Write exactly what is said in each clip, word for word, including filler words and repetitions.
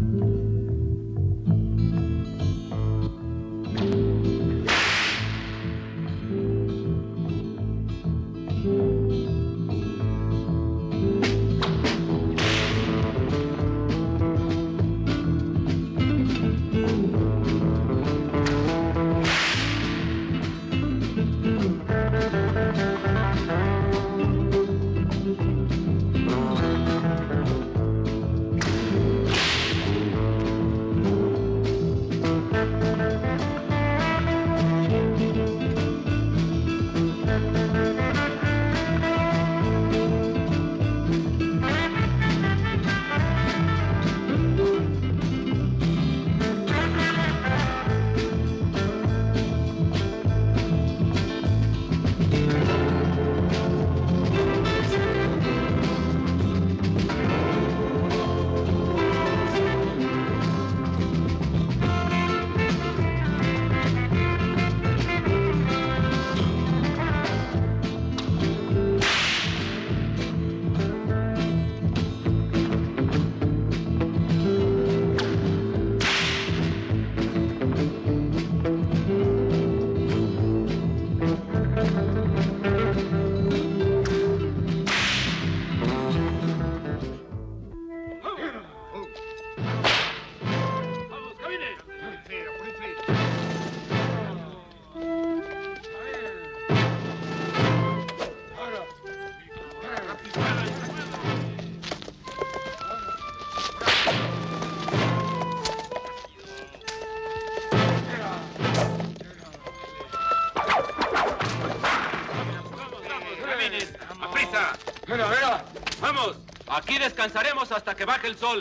Aquí descansaremos hasta que baje el sol.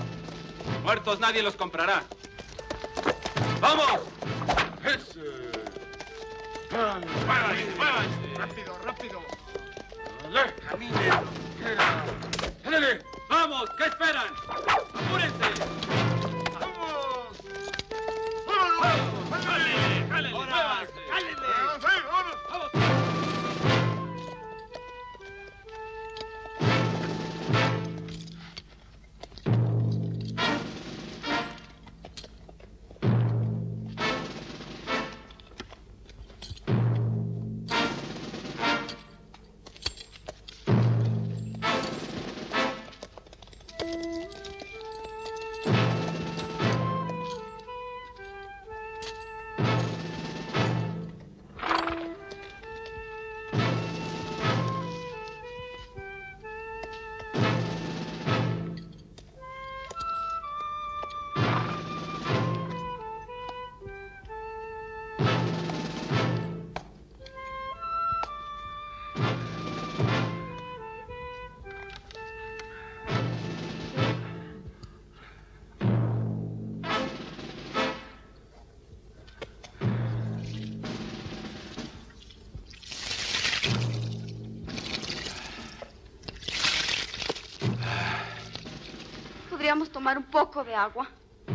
Muertos nadie los comprará. ¡Vamos! ¡Muévanse! ¡Muévanse! ¡Rápido, rápido! ¡Caminen! ¡Ándale! ¡Vamos! ¿Qué esperan? ¡Apúrense! ¡Vamos! ¡Vamos! ¡Jálele! ¡Jálele! ¡Muévanse! ¡Jálele! ¡Vamos! Podríamos tomar un poco de agua.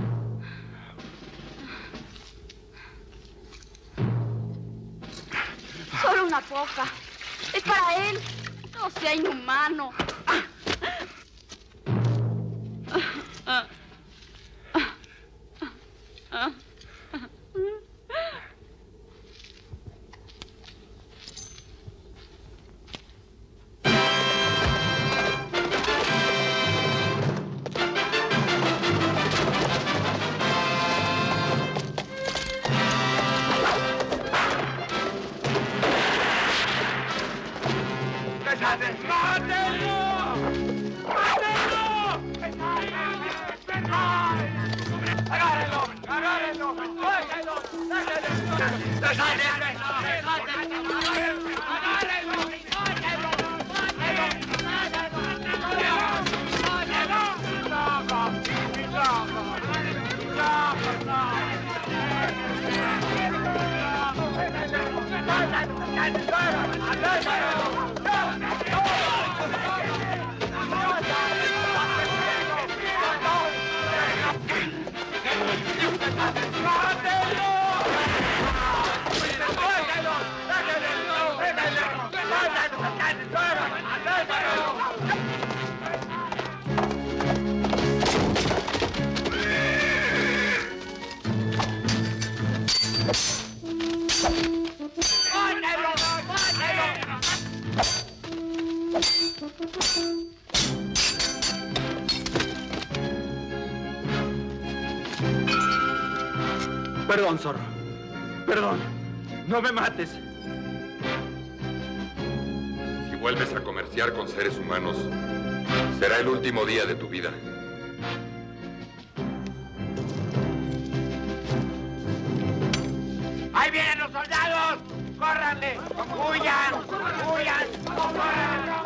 Solo una copa. Es para él. No sea inhumano. ¡Mátelo! Perdón, zorro. Perdón. No me mates. Si vuelves a comerciar con seres humanos, será el último día de tu vida. ¡Ahí vienen los soldados! ¡Córranle! ¡Huyan! ¡Huyan! ¡Corran!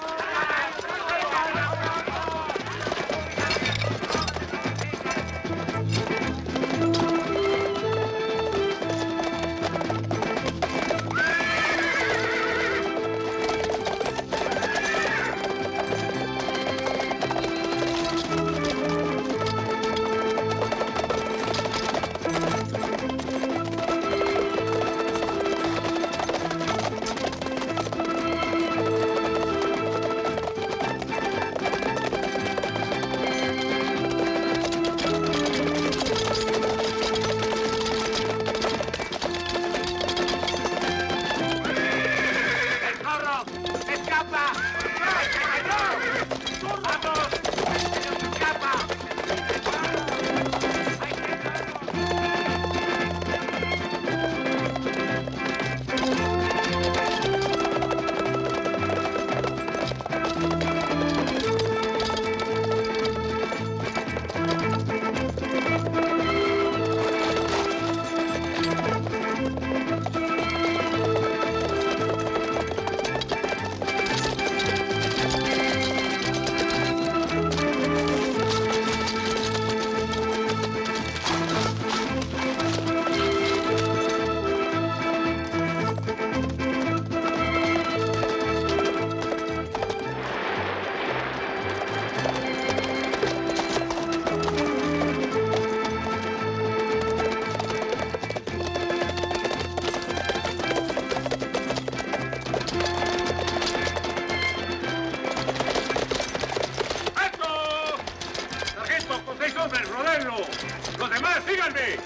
¡Los demás, síganme!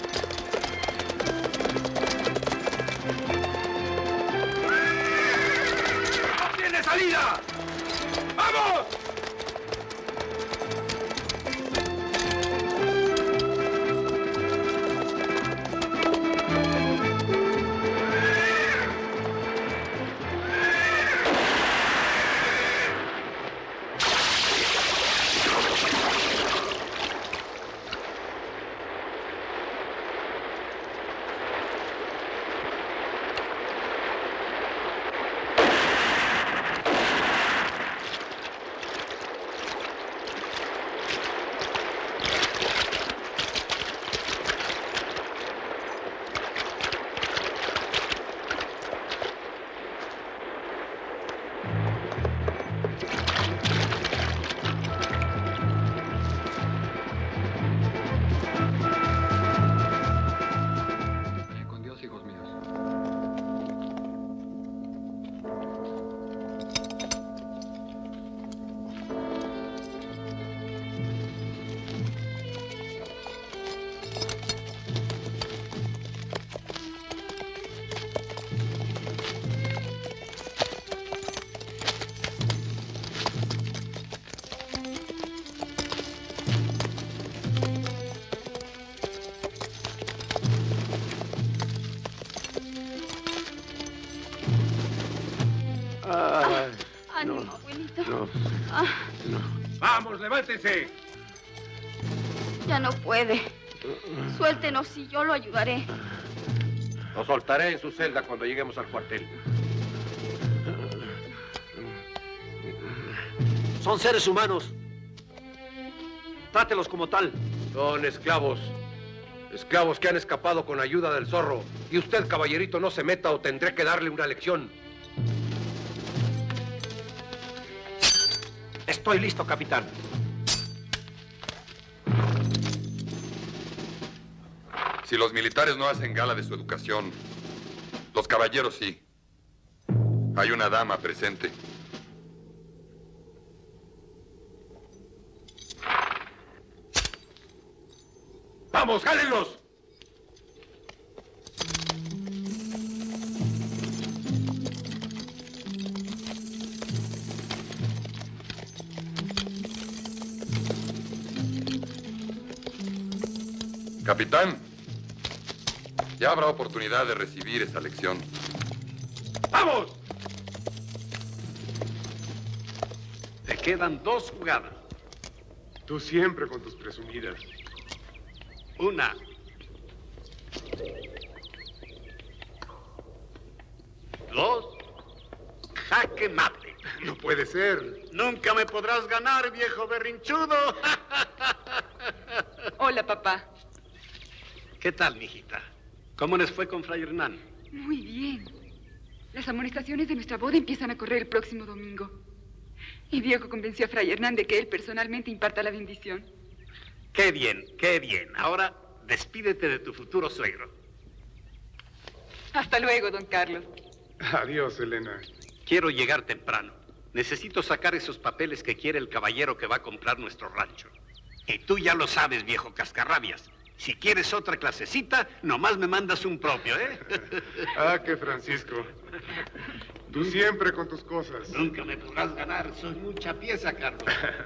¡No tiene salida! ¡Vamos! Ánimo, abuelito. No, Ah, no. ¡Vamos, levántense! ya no puede. Suéltenos y yo lo ayudaré. Lo soltaré en su celda cuando lleguemos al cuartel. Son seres humanos. Trátelos como tal. Son esclavos. Esclavos que han escapado con ayuda del zorro. Y usted, caballerito, no se meta o tendré que darle una lección. Estoy listo, capitán. Si los militares no hacen gala de su educación, los caballeros sí. Hay una dama presente. ¡Vamos, jálenlos! Capitán, Ya habrá oportunidad de recibir esa lección. ¡Vamos! Te quedan dos jugadas. Tú siempre con tus presumidas. Una. Dos. Jaque mate. No puede ser. Nunca me podrás ganar, viejo berrinchudo. Hola, papá. ¿Qué tal, mijita? ¿Cómo les fue con Fray Hernán? Muy bien. Las amonestaciones de nuestra boda empiezan a correr el próximo domingo. Y Diego convenció a Fray Hernán de que él personalmente imparta la bendición. Qué bien, qué bien. Ahora despídete de tu futuro suegro. Hasta luego, don Carlos. Adiós, Elena. Quiero llegar temprano. Necesito sacar esos papeles que quiere el caballero que va a comprar nuestro rancho. Y tú ya lo sabes, viejo cascarrabias. Si quieres otra clasecita, nomás me mandas un propio, ¿eh? Ah, que Francisco. Tú siempre con tus cosas. Nunca me podrás ganar. Soy mucha pieza, Carlos.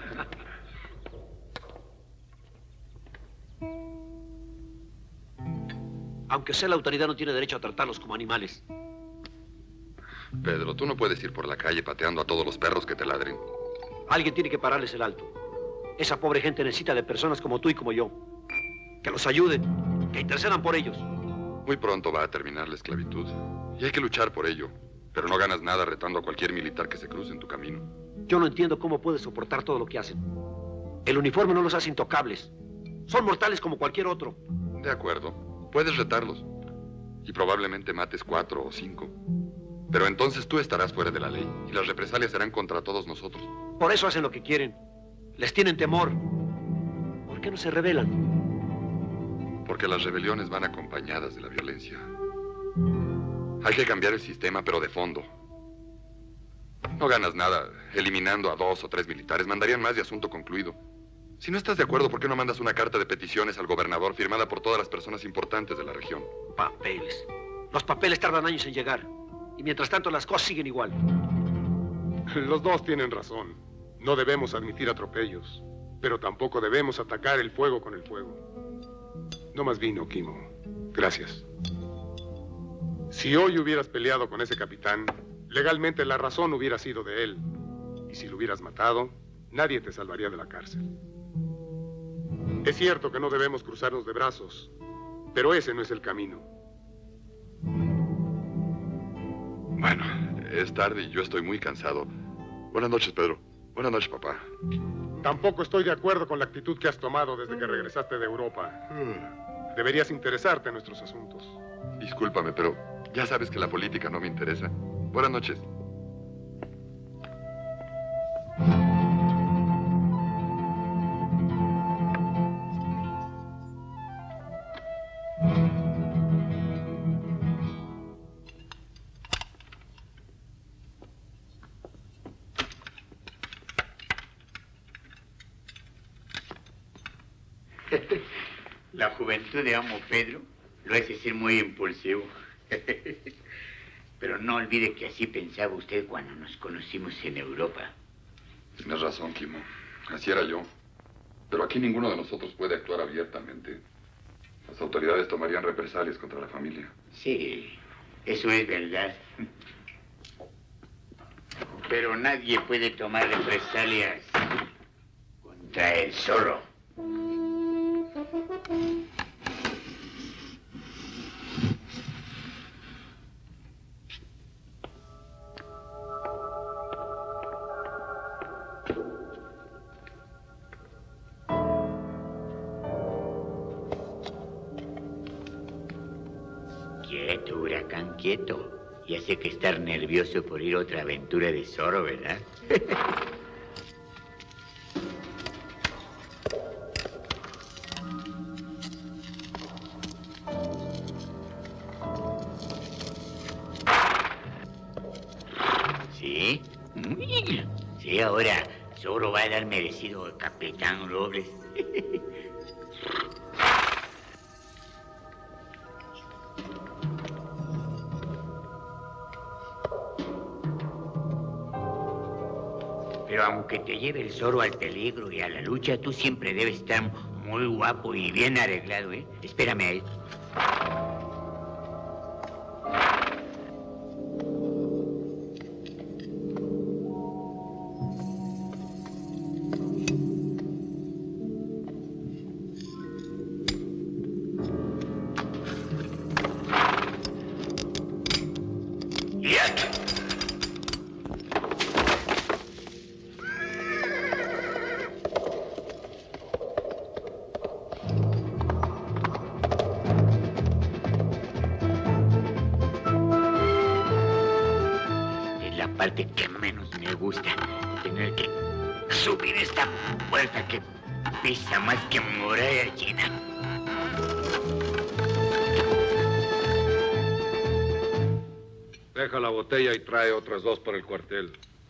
Aunque sea la autoridad, no tiene derecho a tratarlos como animales. Pedro, tú no puedes ir por la calle pateando a todos los perros que te ladren. Alguien tiene que pararles el alto. Esa pobre gente necesita de personas como tú y como yo. Que los ayuden, que intercedan por ellos. Muy pronto va a terminar la esclavitud. Y hay que luchar por ello. Pero no ganas nada retando a cualquier militar que se cruce en tu camino. Yo no entiendo cómo puedes soportar todo lo que hacen. El uniforme no los hace intocables. Son mortales como cualquier otro. De acuerdo. Puedes retarlos. Y probablemente mates cuatro o cinco. Pero entonces tú estarás fuera de la ley. Y las represalias serán contra todos nosotros. Por eso hacen lo que quieren. Les tienen temor. ¿Por qué no se rebelan? Porque las rebeliones van acompañadas de la violencia. Hay que cambiar el sistema, pero de fondo. No ganas nada eliminando a dos o tres militares. Mandarían más de asunto concluido. Si no estás de acuerdo, ¿por qué no mandas una carta de peticiones al gobernador firmada por todas las personas importantes de la región? Papeles. Los papeles tardan años en llegar. Y mientras tanto las cosas siguen igual. Los dos tienen razón. No debemos admitir atropellos. Pero tampoco debemos atacar el fuego con el fuego. No más vino, Kimo. Gracias. Si hoy hubieras peleado con ese capitán, legalmente la razón hubiera sido de él. Y si lo hubieras matado, nadie te salvaría de la cárcel. Es cierto que no debemos cruzarnos de brazos, pero ese no es el camino. Bueno, es tarde y yo estoy muy cansado. Buenas noches, Pedro. Buenas noches, papá. Tampoco estoy de acuerdo con la actitud que has tomado desde que regresaste de Europa. Deberías interesarte en nuestros asuntos. Discúlpame, pero ya sabes que la política no me interesa. Buenas noches. La juventud de amo Pedro lo hace ser muy impulsivo. Pero no olvide que así pensaba usted cuando nos conocimos en Europa. Tienes razón, Kimo. Así era yo. Pero aquí ninguno de nosotros puede actuar abiertamente. Las autoridades tomarían represalias contra la familia. Sí, eso es verdad. Pero nadie puede tomar represalias contra el zorro. Quieto, huracán, quieto. Ya sé que estar nervioso por ir a otra aventura de zorro, ¿verdad? ¿Sí? Sí, ahora Zorro va a dar merecido al Capitán Robles. Pero aunque te lleve el Zorro al peligro y a la lucha, tú siempre debes estar muy guapo y bien arreglado, ¿eh? Espérame ahí. parte que menos me gusta. Tener que subir esta puerta que pesa más que muralla china. Deja la botella y trae otras dos para el cuartel.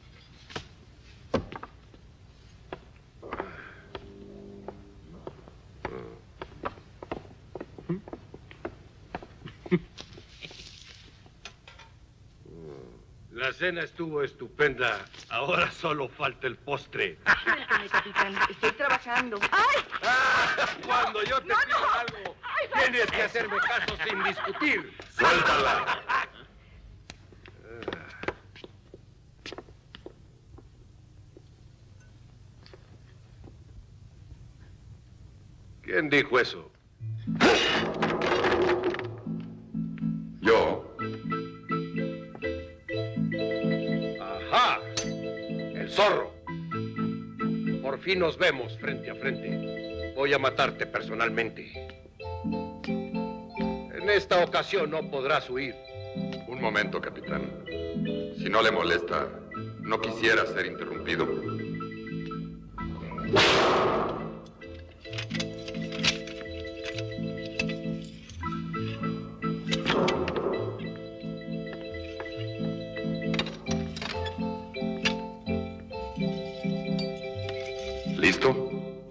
La cena estuvo estupenda. Ahora solo falta el postre. Suéltame, capitán. Estoy trabajando. ¡Ay! Ah, cuando yo te No, pido no. algo, Ay, tienes que hacerme caso sin discutir. ¡Suéltala! ¿Quién dijo eso? Yo. ¡Ajá! El zorro. Por fin nos vemos frente a frente. Voy a matarte personalmente. En esta ocasión no podrás huir. Un momento, capitán. Si no le molesta, no quisiera ser interrumpido. ¿Listo?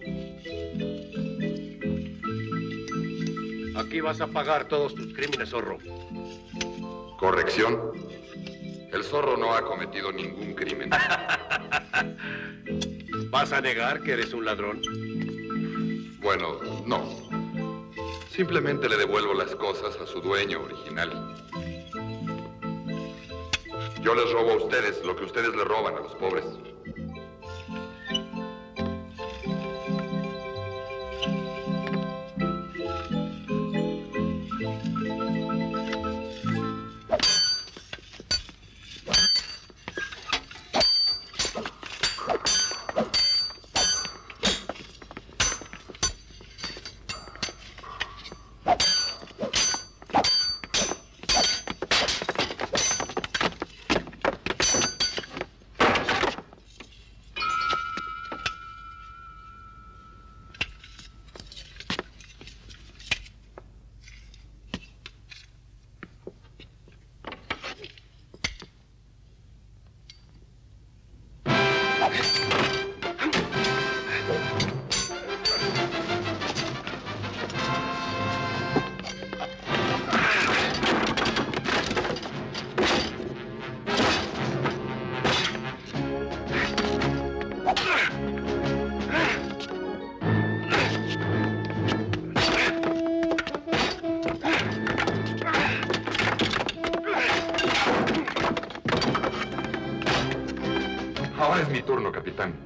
Aquí vas a pagar todos tus crímenes, zorro. Corrección. El zorro no ha cometido ningún crimen. ¿Vas a negar que eres un ladrón? Bueno, no. Simplemente le devuelvo las cosas a su dueño original. Yo les robo a ustedes lo que ustedes le roban a los pobres. Ahora es mi turno, capitán.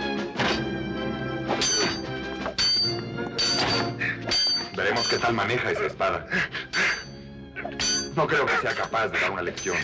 Veremos qué tal maneja esa espada. No creo que sea capaz de dar una lección.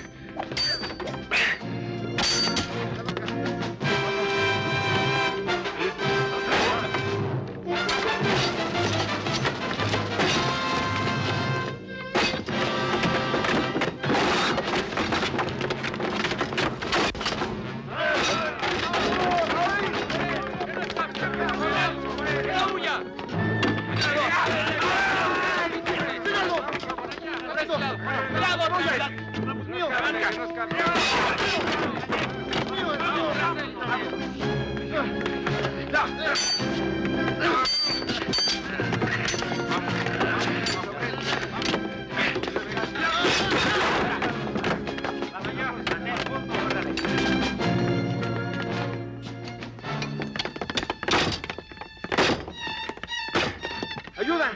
¡Ayuda!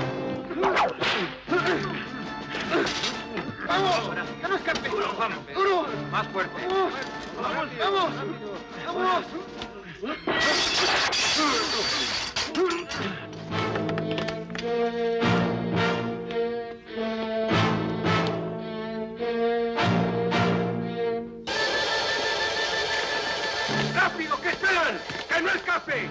¡Vamos! ¡Que no escape! ¡Duro! ¡Vamos! ¡Duro! Más fuerte. ¡Vamos! ¡Vamos! ¡Vamos! ¡Rápido! ¿Qué esperan? ¡Que no escape!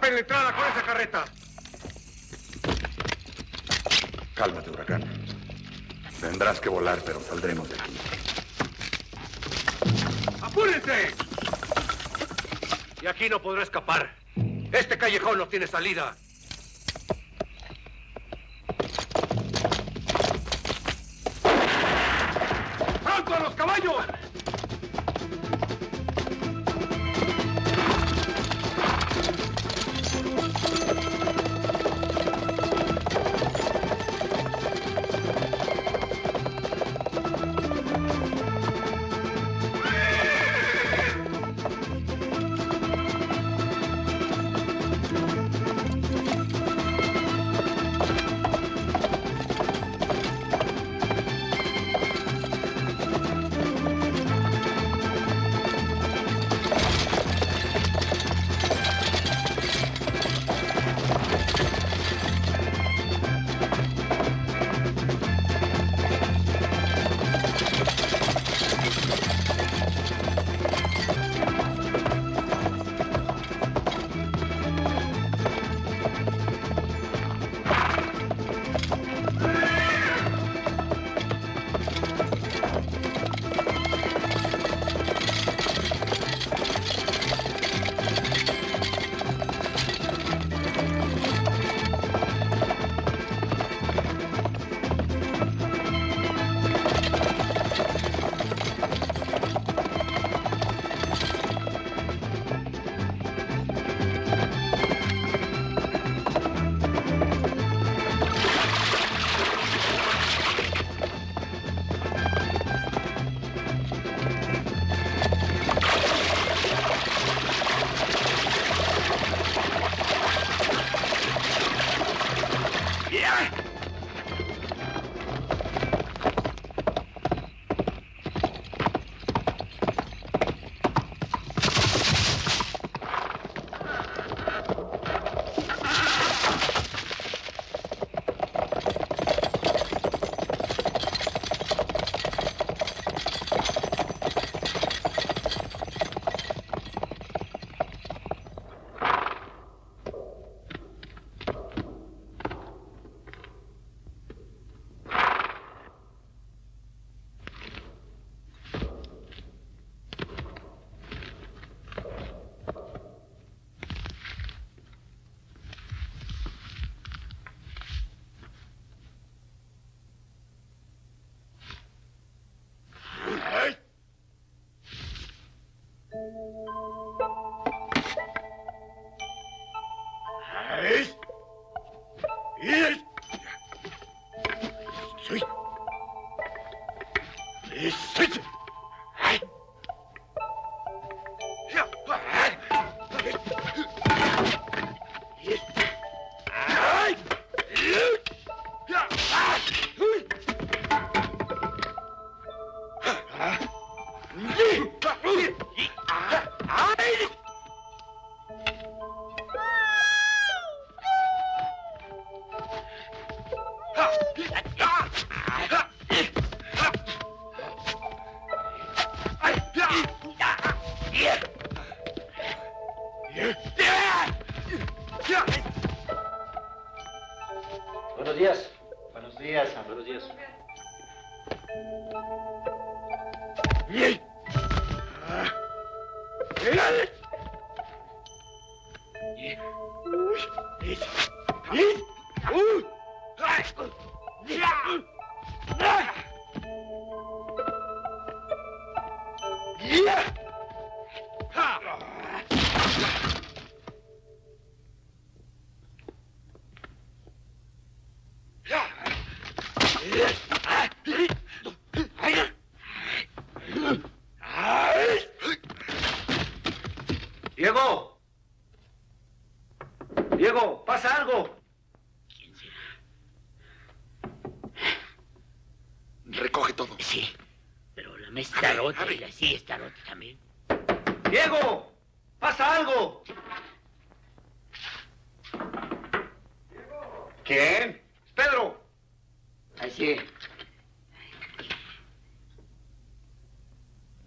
¡Tapen la entrada con esa carreta! Cálmate, huracán. Tendrás que volar, pero saldremos de aquí. ¡Apúrense! Y aquí no podrá escapar. Este callejón no tiene salida. ¡Pronto a los caballos! Buenos días. Buenos días, Sam. Buenos días. Diego. Diego, pasa algo. ¿Quién será? Recoge todo. Sí, pero la mesa está rota y la silla está rota también. Diego, pasa algo. ¿Quién? Pedro. Así.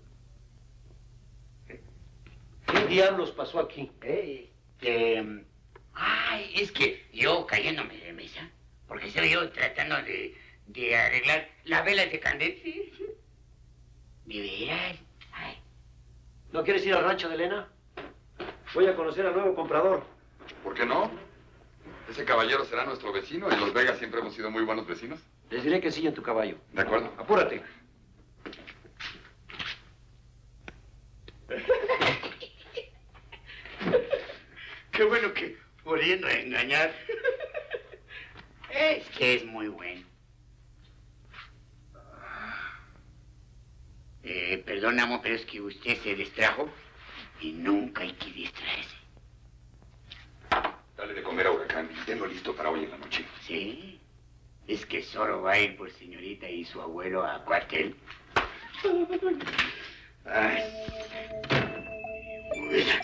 ¿Qué diablos pasó aquí? Eh, que, Ay, es que yo cayéndome de mesa, porque estaba yo tratando de, de arreglar las velas de candente. De veras. Ay. ¿No quieres ir al rancho de Elena? Voy a conocer al nuevo comprador. ¿Por qué no? Ese caballero será nuestro vecino y los Vegas siempre hemos sido muy buenos vecinos. Les diré que sillen tu caballo. De acuerdo. Apúrate. Qué bueno que podían reengañar. Es que es muy bueno. Eh, perdón, amo, pero es que usted se distrajo y nunca hay que distraerse. Dale de comer a Huracán y tenlo listo para hoy en la noche. Sí, es que solo va a ir por señorita y su abuelo a cuartel. Ay. Mira.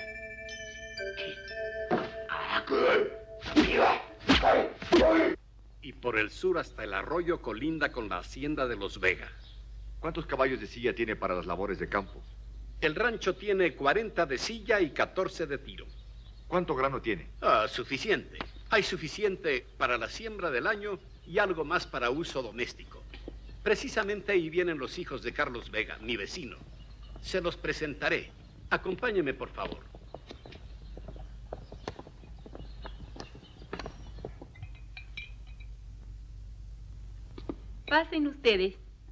Y por el sur hasta el arroyo colinda con la hacienda de los Vega. ¿Cuántos caballos de silla tiene para las labores de campo? El rancho tiene cuarenta de silla y catorce de tiro. ¿Cuánto grano tiene? Ah, suficiente. Hay suficiente para la siembra del año y algo más para uso doméstico. Precisamente ahí vienen los hijos de Carlos Vega, mi vecino. Se los presentaré. Acompáñeme, por favor. Pasen ustedes.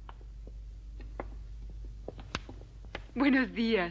Buenos días.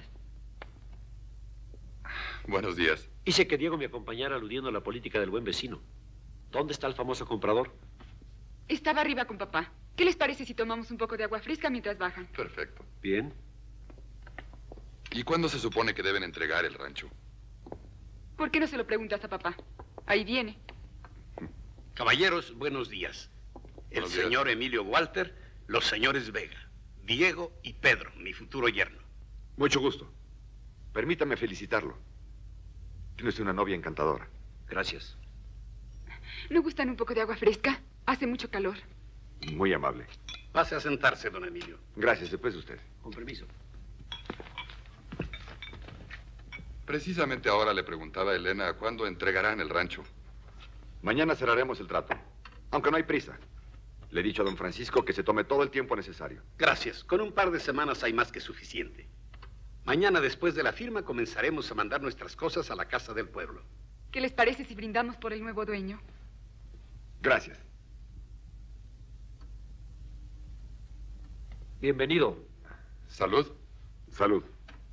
Buenos días. Hice que Diego me acompañara aludiendo a la política del buen vecino. ¿Dónde está el famoso comprador? Estaba arriba con papá. ¿Qué les parece si tomamos un poco de agua fresca mientras bajan? Perfecto. Bien. ¿Y cuándo se supone que deben entregar el rancho? ¿Por qué no se lo preguntas a papá? Ahí viene. Caballeros, buenos días. El Buenos días. señor Emilio Walter, los señores Vega, Diego y Pedro, mi futuro yerno. Mucho gusto. Permítame felicitarlo. Tiene usted una novia encantadora. Gracias. ¿No gustan un poco de agua fresca? Hace mucho calor. Muy amable. Pase a sentarse, don Emilio. Gracias, después de usted. Con permiso. Precisamente ahora le preguntaba a Elena cuándo entregarán el rancho. Mañana cerraremos el trato, aunque no hay prisa. Le he dicho a don Francisco que se tome todo el tiempo necesario. Gracias. Con un par de semanas hay más que suficiente. Mañana, después de la firma, comenzaremos a mandar nuestras cosas a la casa del pueblo. ¿Qué les parece si brindamos por el nuevo dueño? Gracias. Bienvenido. Salud. Salud.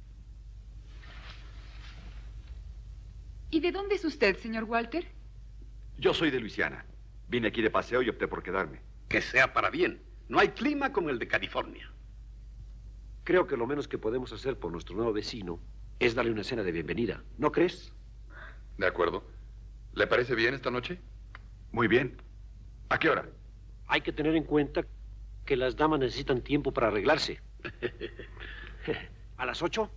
¿Y de dónde es usted, señor Walter? Yo soy de Luisiana. Vine aquí de paseo y opté por quedarme. Que sea para bien. No hay clima como el de California. Creo que lo menos que podemos hacer por nuestro nuevo vecino es darle una cena de bienvenida. ¿No crees? De acuerdo. ¿Le parece bien esta noche? Muy bien. ¿A qué hora? Hay que tener en cuenta que las damas necesitan tiempo para arreglarse. ¿A las ocho?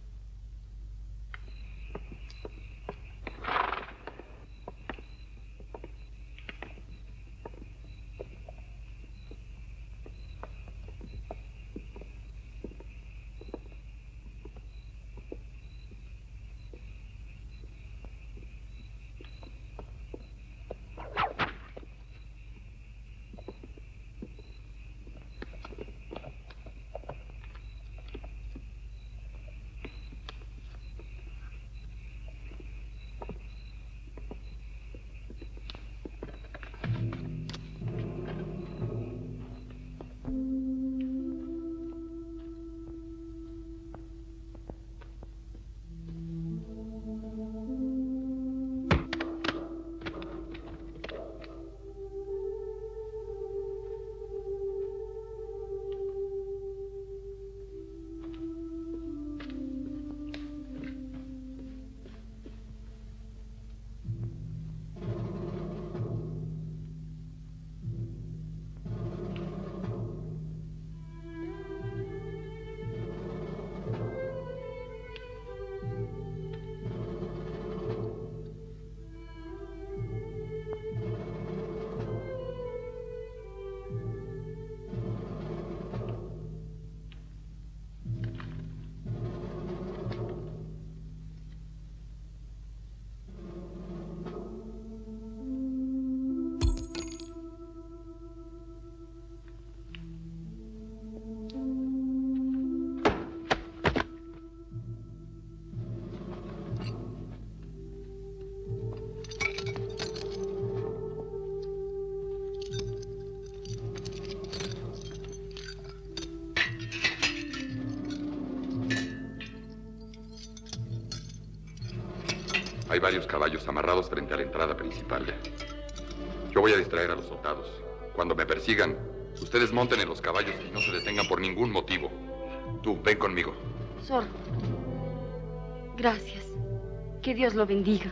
Hay varios caballos amarrados frente a la entrada principal. Yo voy a distraer a los soldados. Cuando me persigan, ustedes monten en los caballos y no se detengan por ningún motivo. Tú, ven conmigo. Zorro. Gracias. Que Dios lo bendiga.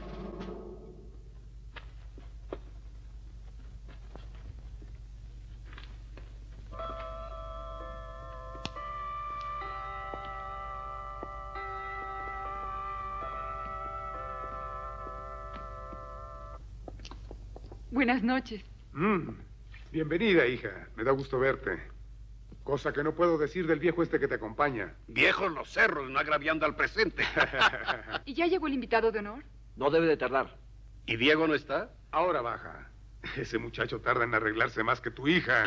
Buenas noches. Mm. Bienvenida, hija. Me da gusto verte. Cosa que no puedo decir del viejo este que te acompaña. Viejos los cerros, no agraviando al presente. ¿Y ya llegó el invitado de honor? No debe de tardar. ¿Y Diego no está? Ahora baja. Ese muchacho tarda en arreglarse más que tu hija.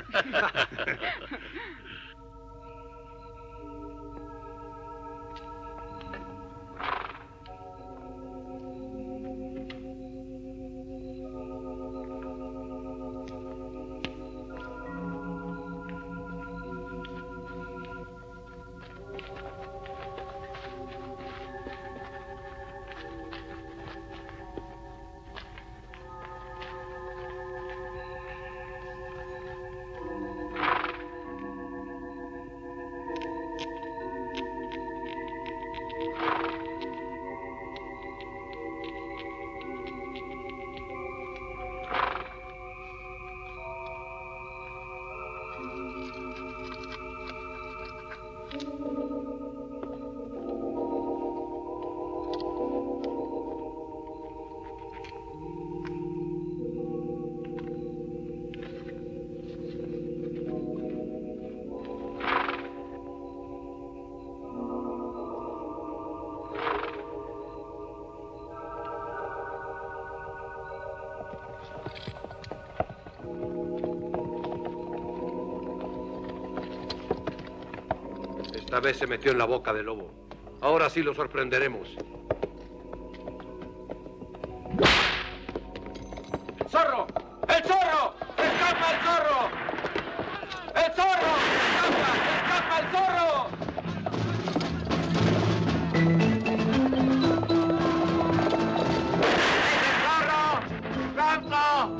Esta vez se metió en la boca del lobo. Ahora sí lo sorprenderemos. ¡El zorro! ¡El zorro! ¡Escapa el zorro! ¡El zorro! ¡Escapa! ¡Escapa el zorro! ¡Es el zorro! ¡Pronto!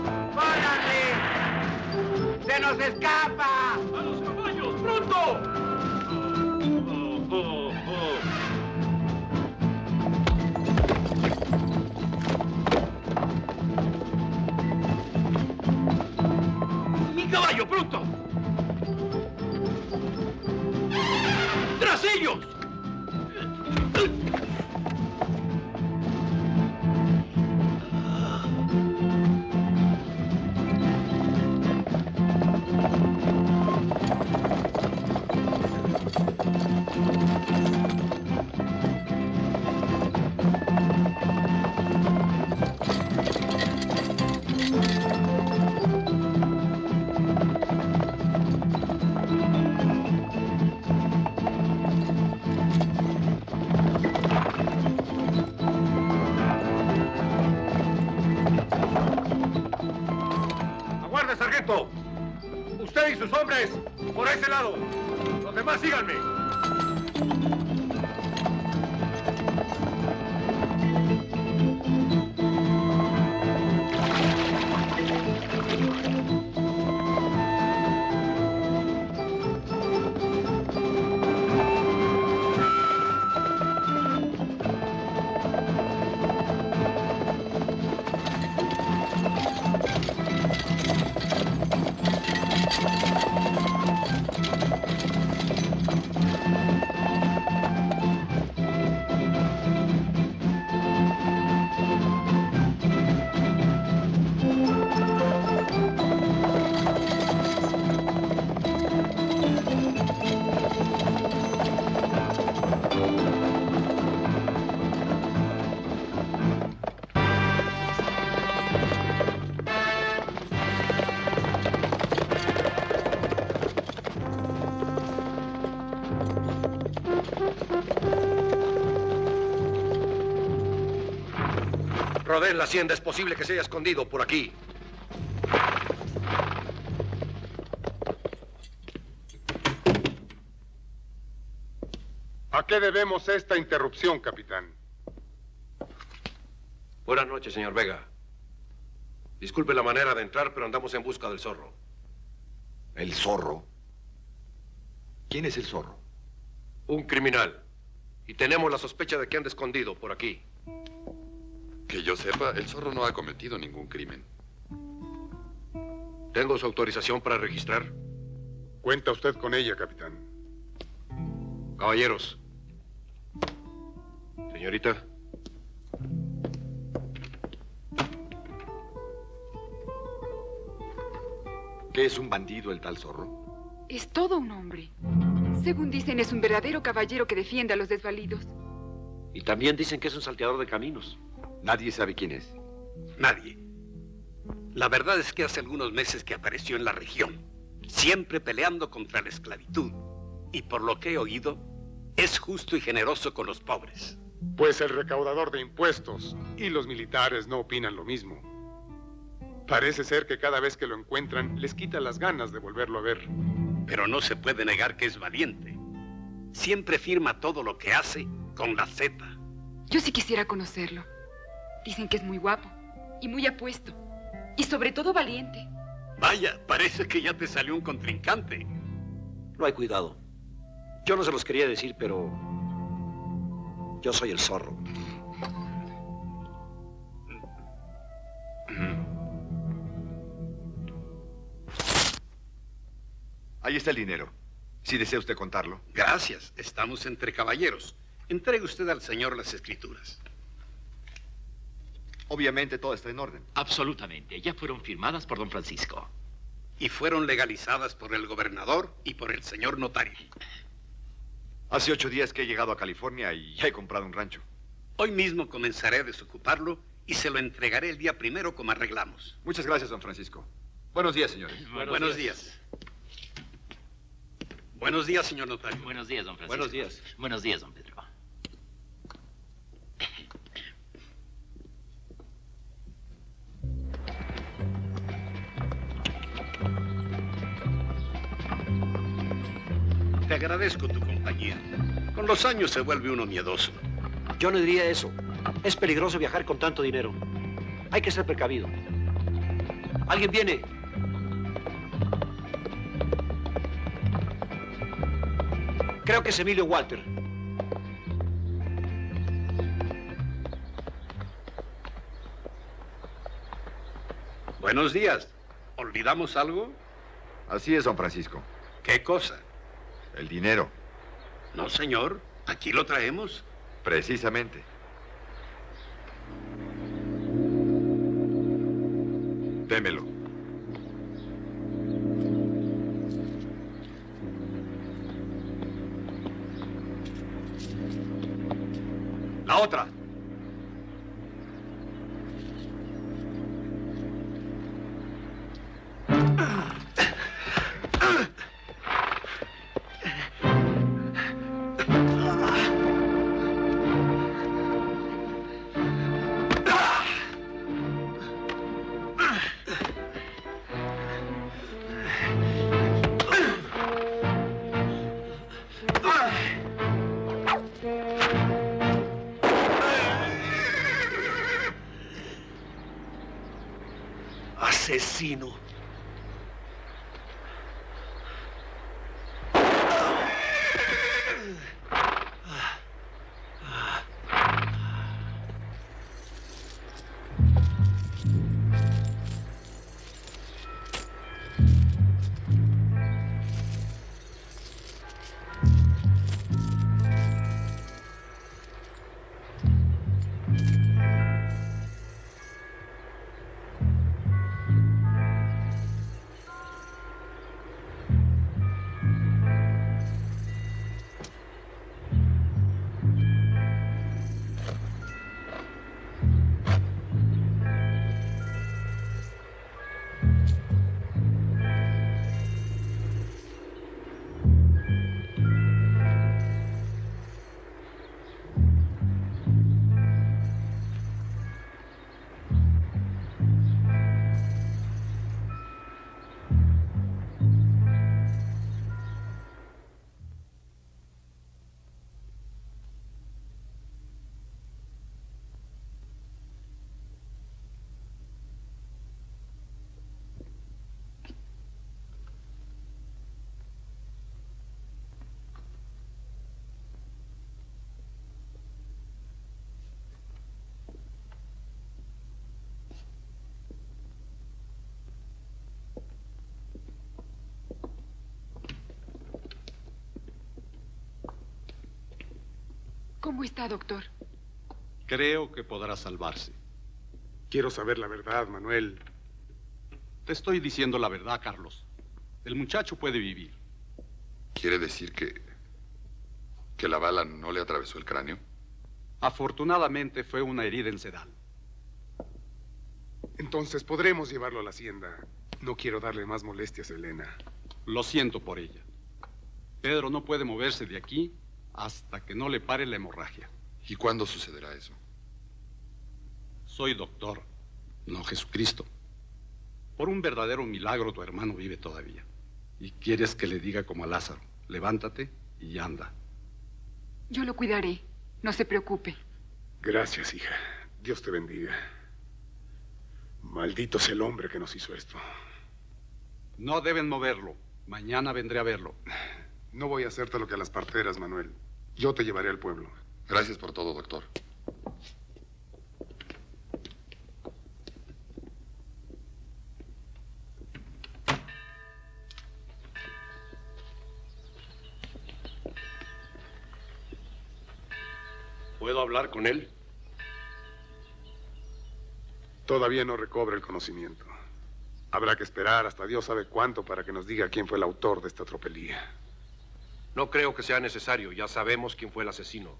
¡Córranle! ¡Se nos escapa! ¡A los caballos! ¡Pronto! ¡Mi caballo, pronto! ¡Tras ellos! ¡Aguarde, sargento! Usted y sus hombres, por ese lado. Los demás, síganme. Rodeen la hacienda. Es posible que se haya escondido por aquí. ¿A qué debemos esta interrupción, capitán? Buenas noches, señor Vega. Disculpe la manera de entrar, pero andamos en busca del zorro. ¿El zorro? ¿Quién es el zorro? Un criminal. Y tenemos la sospecha de que anda escondido por aquí. Que yo sepa, el zorro no ha cometido ningún crimen. ¿Tengo su autorización para registrar? Cuenta usted con ella, capitán. Caballeros. Señorita. ¿Qué es un bandido el tal zorro? Es todo un hombre. Según dicen, es un verdadero caballero que defiende a los desvalidos. Y también dicen que es un salteador de caminos. Nadie sabe quién es. Nadie. La verdad es que hace algunos meses que apareció en la región, siempre peleando contra la esclavitud. Y por lo que he oído, es justo y generoso con los pobres. Pues el recaudador de impuestos y los militares no opinan lo mismo. Parece ser que cada vez que lo encuentran, les quita las ganas de volverlo a ver. Pero no se puede negar que es valiente. Siempre firma todo lo que hace con la Z. Yo sí quisiera conocerlo. Dicen que es muy guapo y muy apuesto. Y sobre todo valiente. Vaya, parece que ya te salió un contrincante. No hay cuidado. Yo no se los quería decir, pero... yo soy el zorro. Ahí está el dinero. Si desea usted contarlo. Gracias. Estamos entre caballeros. Entregue usted al señor las escrituras. Obviamente todo está en orden. Absolutamente. Ya fueron firmadas por don Francisco. Y fueron legalizadas por el gobernador y por el señor notario. Hace ocho días que he llegado a California y ya he comprado un rancho. Hoy mismo comenzaré a desocuparlo y se lo entregaré el día primero como arreglamos. Muchas gracias, don Francisco. Buenos días, señores. Buenos, Buenos días. días. Buenos días, señor notario. Buenos días, don Francisco. Buenos días. Buenos días, don Pedro. Te agradezco tu compañía. Con los años se vuelve uno miedoso. Yo no diría eso. Es peligroso viajar con tanto dinero. Hay que ser precavido. ¿Alguien viene? Creo que es Emilio Walter. Buenos días. ¿Olvidamos algo? Así es, don Francisco. ¿Qué cosa? El dinero. No, señor. Aquí lo traemos. Precisamente. Démelo. La otra. Asesino. ¿Cómo está, doctor? Creo que podrá salvarse. Quiero saber la verdad, Manuel. Te estoy diciendo la verdad, Carlos. El muchacho puede vivir. ¿Quiere decir que... que la bala no le atravesó el cráneo? Afortunadamente fue una herida en sedal. Entonces podremos llevarlo a la hacienda. No quiero darle más molestias a Elena. Lo siento por ella. Pedro no puede moverse de aquí hasta que no le pare la hemorragia. ¿Y cuándo sucederá eso? Soy doctor, no Jesucristo. Por un verdadero milagro tu hermano vive todavía. Y quieres que le diga como a Lázaro, levántate y anda. Yo lo cuidaré. No se preocupe. Gracias, hija. Dios te bendiga. Maldito sea el hombre que nos hizo esto. No deben moverlo. Mañana vendré a verlo. No voy a hacerte lo que a las parteras, Manuel. Yo te llevaré al pueblo. Gracias por todo, doctor. ¿Puedo hablar con él? Todavía no recobra el conocimiento. Habrá que esperar hasta Dios sabe cuánto para que nos diga quién fue el autor de esta tropelía. No creo que sea necesario. Ya sabemos quién fue el asesino.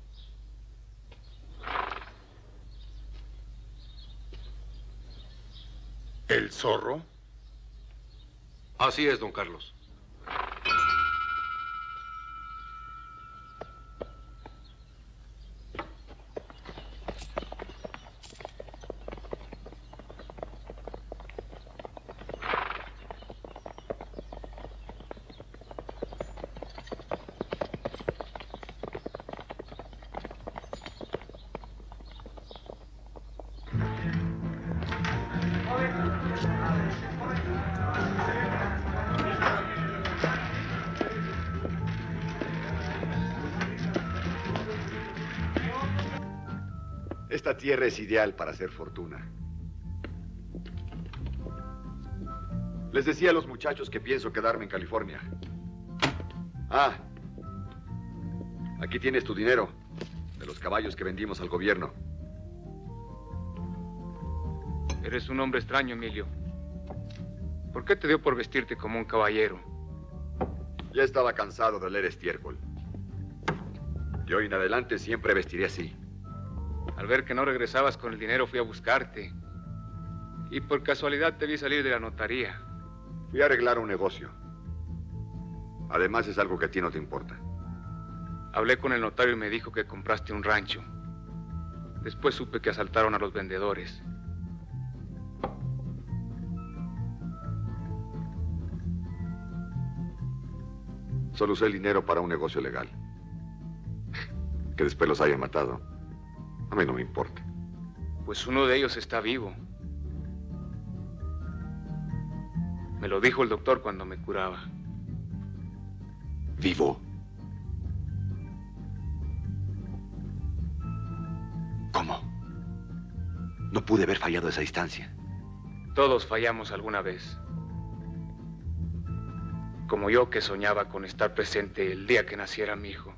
¿El zorro? Así es, don Carlos. Esta tierra es ideal para hacer fortuna. Les decía a los muchachos que pienso quedarme en California. Ah, aquí tienes tu dinero de los caballos que vendimos al gobierno. Eres un hombre extraño, Emilio. ¿Por qué te dio por vestirte como un caballero? Ya estaba cansado de leer estiércol. De hoy en adelante siempre vestiré así. Al ver que no regresabas con el dinero, fui a buscarte. Y por casualidad te vi salir de la notaría. Fui a arreglar un negocio. Además, es algo que a ti no te importa. Hablé con el notario y me dijo que compraste un rancho. Después supe que asaltaron a los vendedores. Solo usé el dinero para un negocio legal. Que después los hayan matado, a mí no me importa. Pues uno de ellos está vivo. Me lo dijo el doctor cuando me curaba. ¿Vivo? ¿Cómo? No pude haber fallado a esa distancia. Todos fallamos alguna vez. Como yo, que soñaba con estar presente el día que naciera mi hijo.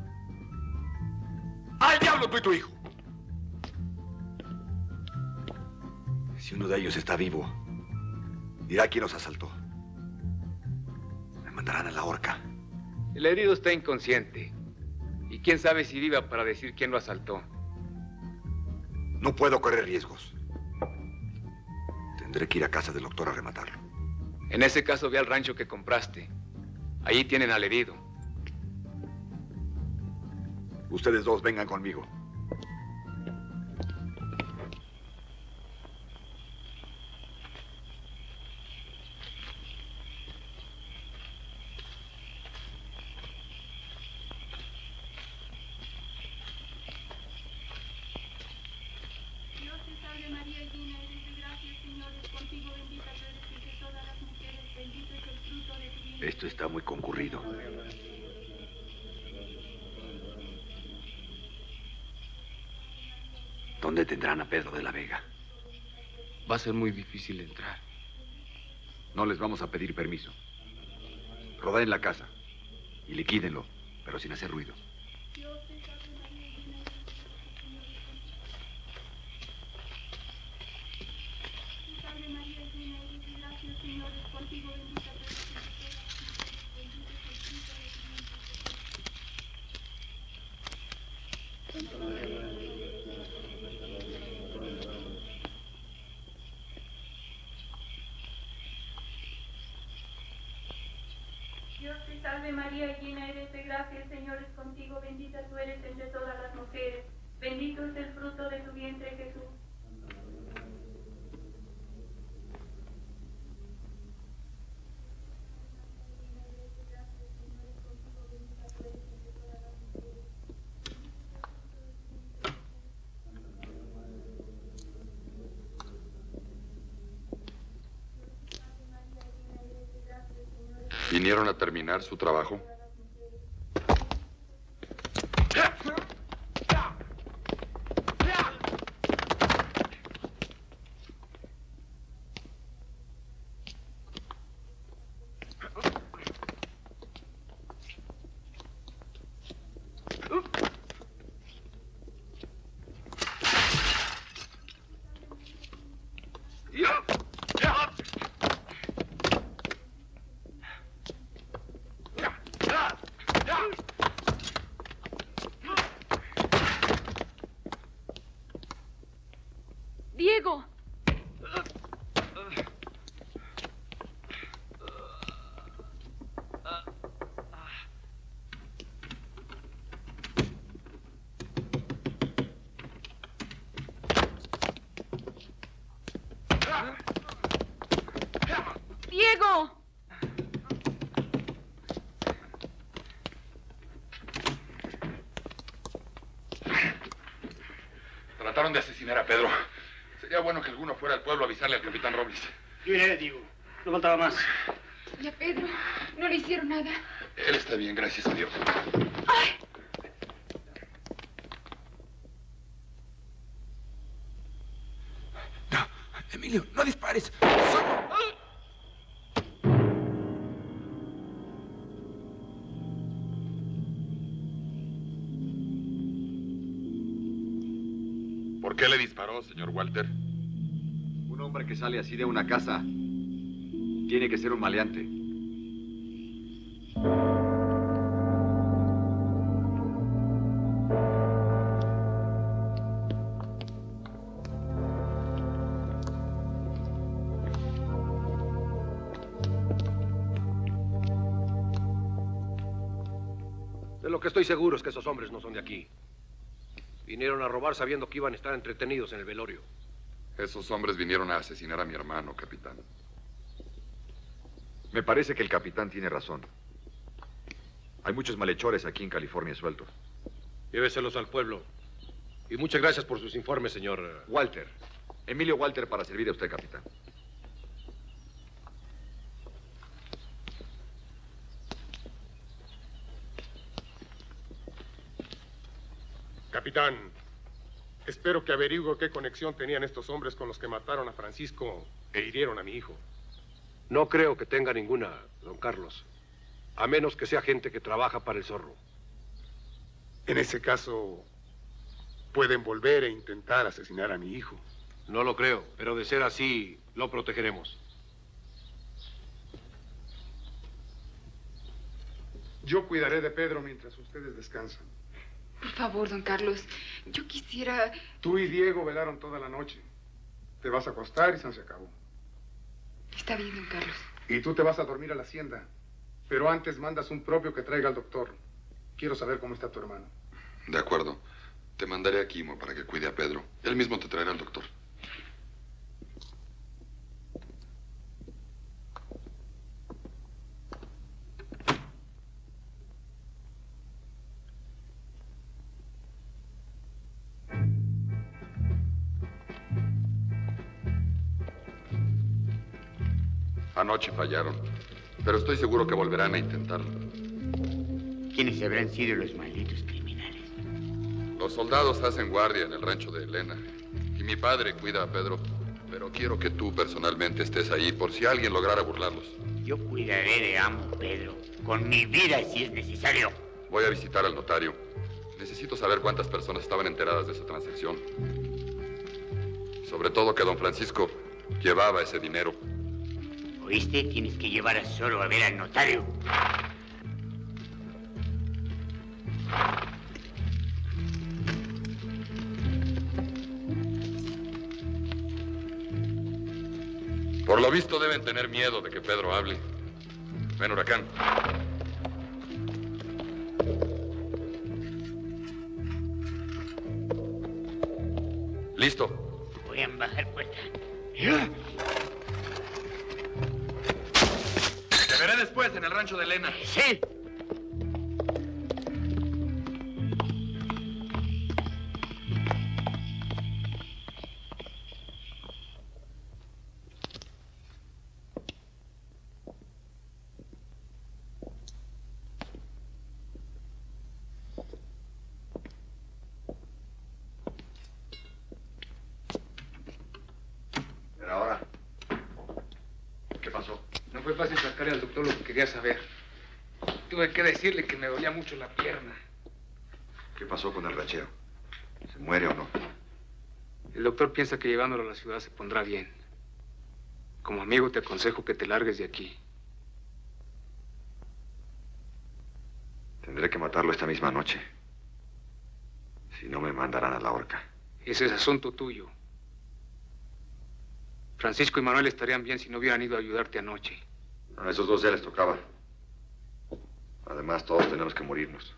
¡Al diablo tú y tu hijo! Si uno de ellos está vivo, dirá quién los asaltó. Me mandarán a la horca. El herido está inconsciente. Y quién sabe si viva para decir quién lo asaltó. No puedo correr riesgos. Tendré que ir a casa del doctor a rematarlo. En ese caso, ve al rancho que compraste. Allí tienen al herido. Ustedes dos vengan conmigo. Esto está muy concurrido. ¿Dónde tendrán a Pedro de la Vega? Va a ser muy difícil entrar. No les vamos a pedir permiso. Rodeen la casa y liquídenlo, pero sin hacer ruido. Dios te salve María, llena eres de gracia, el Señor es contigo, bendita tú eres entre todas las mujeres, bendito es el fruto de tu vientre Jesús. ¿Vinieron a terminar su trabajo? Diego. Diego. Trataron de asesinar a Pedro. Sería bueno que alguno fuera al pueblo a avisarle al capitán Robles. Yo iré, digo. No faltaba más. ¿Y a Pedro? ¿No le hicieron nada? Él está bien, gracias a Dios. ¡Ay! No, Emilio, no dispares. ¿Por qué le disparó, señor Walter? Un hombre que sale así de una casa tiene que ser un maleante. De lo que estoy seguro es que esos hombres no son de aquí. Vinieron a robar sabiendo que iban a estar entretenidos en el velorio. Esos hombres vinieron a asesinar a mi hermano, capitán. Me parece que el capitán tiene razón. Hay muchos malhechores aquí en California sueltos. Lléveselos al pueblo. Y muchas gracias por sus informes, señor... Walter. Emilio Walter para servir a usted, capitán. Capitán, espero que averigüe qué conexión tenían estos hombres con los que mataron a Francisco e hirieron a mi hijo. No creo que tenga ninguna, don Carlos. A menos que sea gente que trabaja para el zorro. En ese caso, pueden volver e intentar asesinar a mi hijo. No lo creo, pero de ser así, lo protegeremos. Yo cuidaré de Pedro mientras ustedes descansan. Por favor, don Carlos, yo quisiera... Tú y Diego velaron toda la noche. Te vas a acostar y se acabó. Está bien, don Carlos. Y tú te vas a dormir a la hacienda. Pero antes mandas un propio que traiga al doctor. Quiero saber cómo está tu hermano. De acuerdo. Te mandaré a Quimo para que cuide a Pedro. Él mismo te traerá al doctor. Anoche fallaron, pero estoy seguro que volverán a intentarlo. ¿Quiénes habrán sido los malditos criminales? Los soldados hacen guardia en el rancho de Elena y mi padre cuida a Pedro, pero quiero que tú personalmente estés ahí por si alguien lograra burlarlos. Yo cuidaré de amo Pedro, con mi vida si es necesario. Voy a visitar al notario. Necesito saber cuántas personas estaban enteradas de esa transacción. Sobre todo que don Francisco llevaba ese dinero. ¿Oíste? Tienes que llevar a Solo a ver al notario. Por lo visto deben tener miedo de que Pedro hable. Ven, Huracán. Listo. Voy a bajar puerta. Te veré después en el rancho de Elena. Sí. Quería saber. Tuve que decirle que me dolía mucho la pierna. ¿Qué pasó con el ranchero? ¿Se muere o no? El doctor piensa que llevándolo a la ciudad se pondrá bien. Como amigo te aconsejo que te largues de aquí. Tendré que matarlo esta misma noche. Si no, me mandarán a la horca. Ese es asunto tuyo. Francisco y Manuel estarían bien si no hubieran ido a ayudarte anoche. A esos dos ya les tocaba. Además, todos tenemos que morirnos.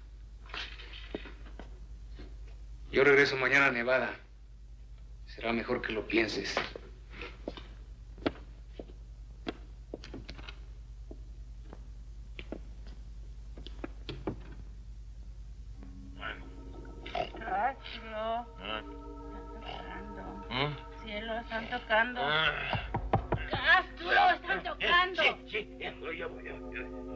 Yo regreso mañana a Nevada. Será mejor que lo pienses. Arturo. ¿Mm? Cielo, están tocando. Arturo, están tocando. Sí, sí, ya voy, ya voy, ya voy.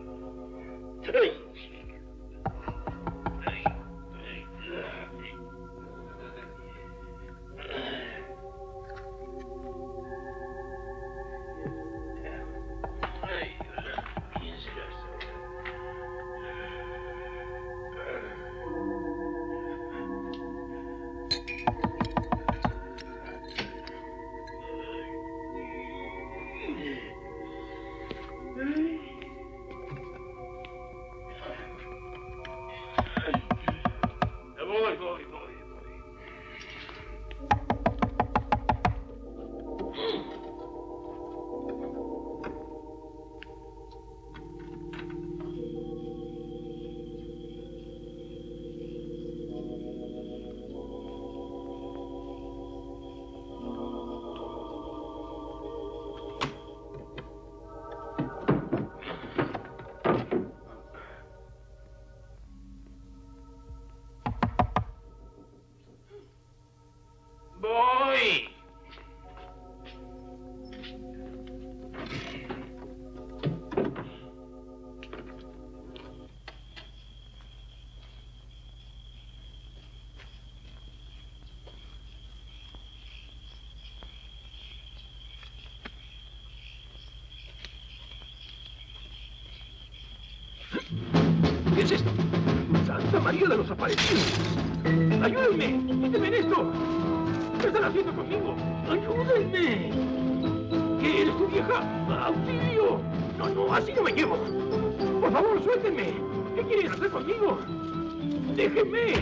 ¿Qué es esto? ¡Santa María de los Aparecidos! ¡Ayúdenme! ¡Quítenme en esto! ¿Qué están haciendo conmigo? ¡Ayúdenme! ¿Qué eres tu vieja? ¡Auxilio! No, no, así no me llevo. Por favor, suéltenme. ¿Qué quieren hacer conmigo? ¡Déjenme!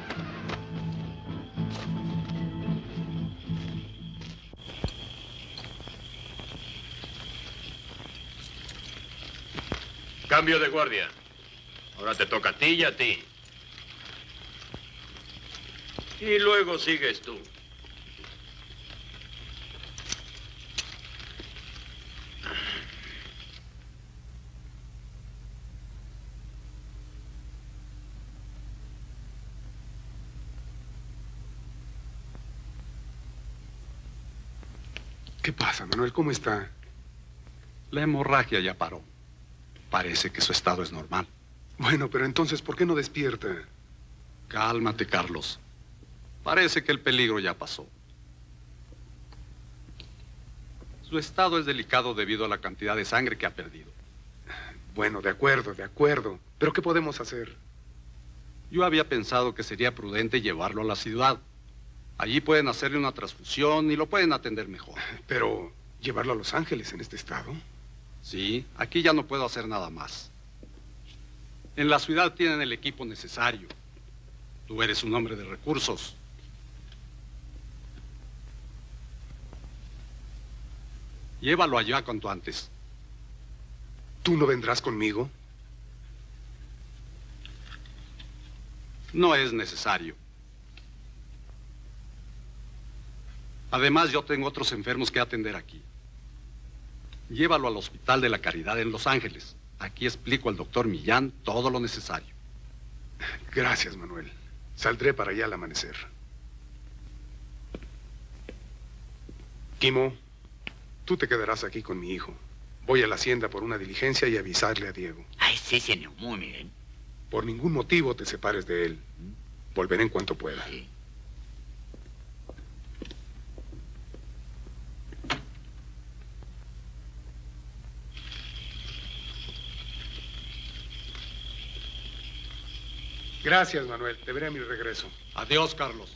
Cambio de guardia. Ahora te toca a ti y a ti. Y luego sigues tú. ¿Qué pasa, Manuel? ¿Cómo está? La hemorragia ya paró. Parece que su estado es normal. Bueno, pero entonces, ¿por qué no despierta? Cálmate, Carlos. Parece que el peligro ya pasó. Su estado es delicado debido a la cantidad de sangre que ha perdido. Bueno, de acuerdo, de acuerdo. ¿Pero qué podemos hacer? Yo había pensado que sería prudente llevarlo a la ciudad. Allí pueden hacerle una transfusión y lo pueden atender mejor. Pero, ¿llevarlo a Los Ángeles en este estado? Sí, aquí ya no puedo hacer nada más. En la ciudad tienen el equipo necesario. Tú eres un hombre de recursos. Llévalo allá cuanto antes. ¿Tú no vendrás conmigo? No es necesario. Además, yo tengo otros enfermos que atender aquí. Llévalo al Hospital de la Caridad en Los Ángeles. Aquí explico al doctor Millán todo lo necesario. Gracias, Manuel. Saldré para allá al amanecer. Quimo, tú te quedarás aquí con mi hijo. Voy a la hacienda por una diligencia y avisarle a Diego. Ay, sí, señor, muy bien. Por ningún motivo te separes de él. Volveré en cuanto pueda. Sí. Gracias, Manuel. Te veré a mi regreso. Adiós, Carlos.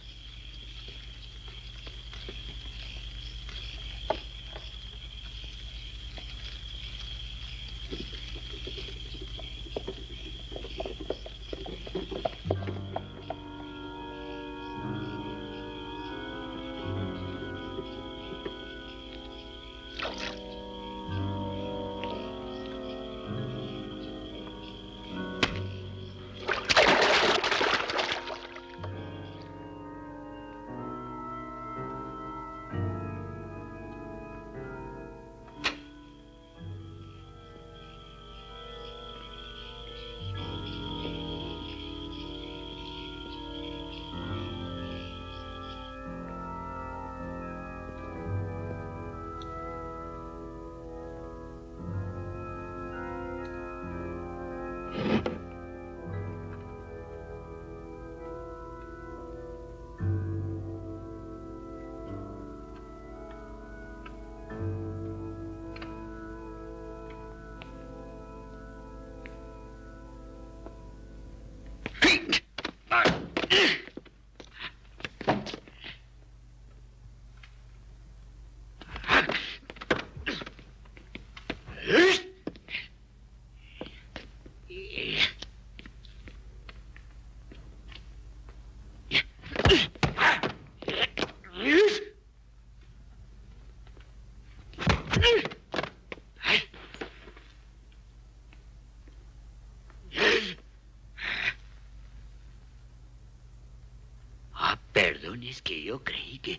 Perdón, es que yo creí que...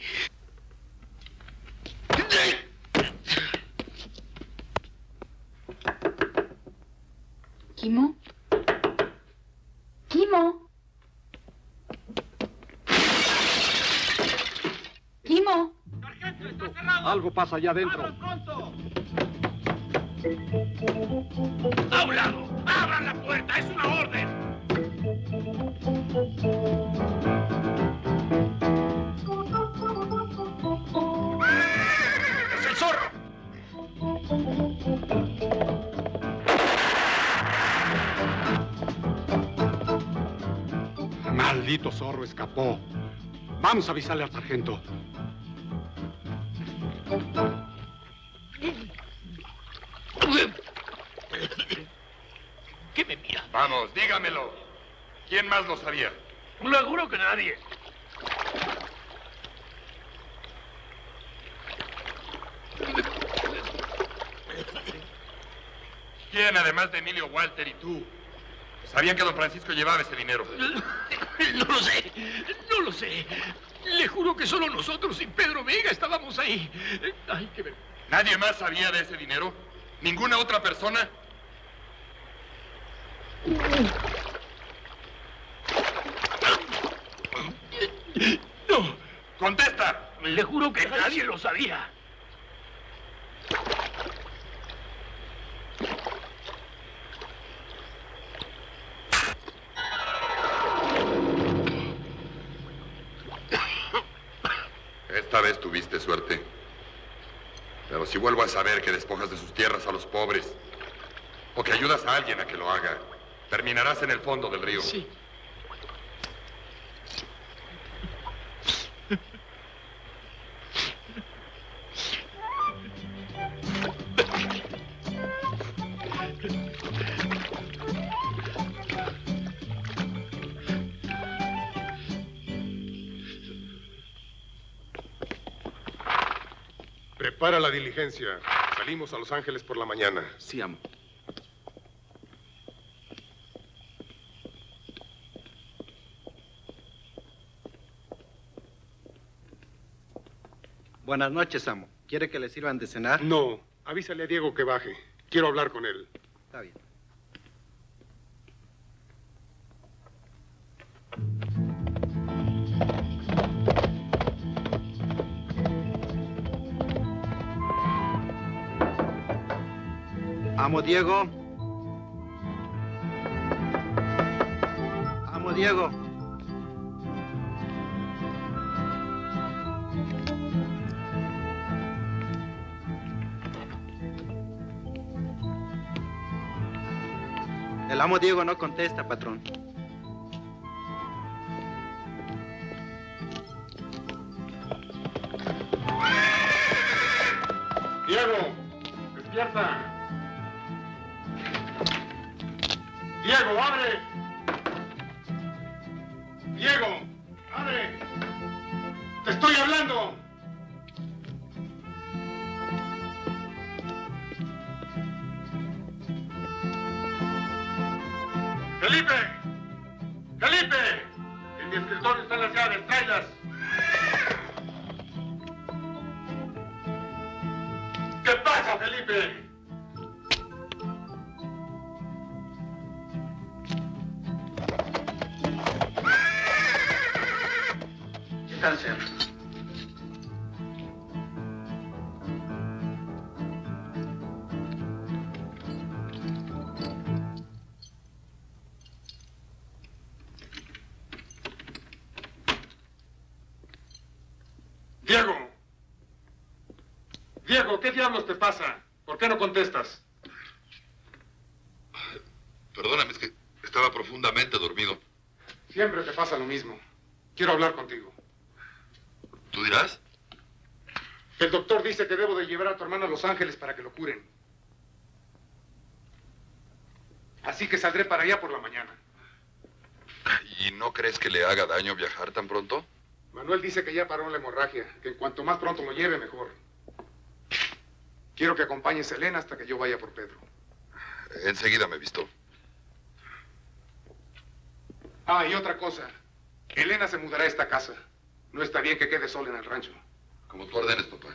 ¿Quimo? ¿Quimo? ¿Quimo? Algo pasa allá adentro. ¡A un lado! ¡Abran la puerta! ¡Es una orden! ¡Es el zorro! Maldito zorro escapó. Vamos a avisarle al sargento. ¿Qué me mira? Vamos, dígamelo. ¿Quién más lo sabía? Le juro que nadie. ¿Quién, además de Emilio Walter y tú, sabían que don Francisco llevaba ese dinero? No lo sé, no lo sé. Le juro que solo nosotros y Pedro Vega estábamos ahí. Ay, qué ver. ¿Nadie más sabía de ese dinero? ¿Ninguna otra persona? No. ¡Contesta! Le juro que nadie lo sabía. Esta vez tuviste suerte. Pero si vuelvo a saber que despojas de sus tierras a los pobres, o que ayudas a alguien a que lo haga, terminarás en el fondo del río. Sí. Prepara la diligencia. Salimos a Los Ángeles por la mañana. Sí, amo. Buenas noches, amo. ¿Quiere que le sirvan de cenar? No. Avísale a Diego que baje. Quiero hablar con él. Está bien. Amo Diego. Amo Diego. El amo Diego no contesta, patrón. Diego, despierta. Diego, abre. Diego, abre. Te estoy hablando. Felipe, Felipe, en mi escritorio están las llaves, tráelas. ¿Qué pasa, Felipe? ¿Qué tal, señor? Diego. Diego, ¿qué diablos te pasa? ¿Por qué no contestas? Perdóname, es que estaba profundamente dormido. Siempre te pasa lo mismo. Quiero hablar contigo. ¿Tú dirás? El doctor dice que debo de llevar a tu hermano a Los Ángeles para que lo curen. Así que saldré para allá por la mañana. ¿Y no crees que le haga daño viajar tan pronto? Manuel dice que ya paró la hemorragia, que en cuanto más pronto lo lleve, mejor. Quiero que acompañes a Elena hasta que yo vaya por Pedro. Enseguida me visto. Ah, y otra cosa. Elena se mudará a esta casa. No está bien que quede sola en el rancho. Como tú ordenes, papá.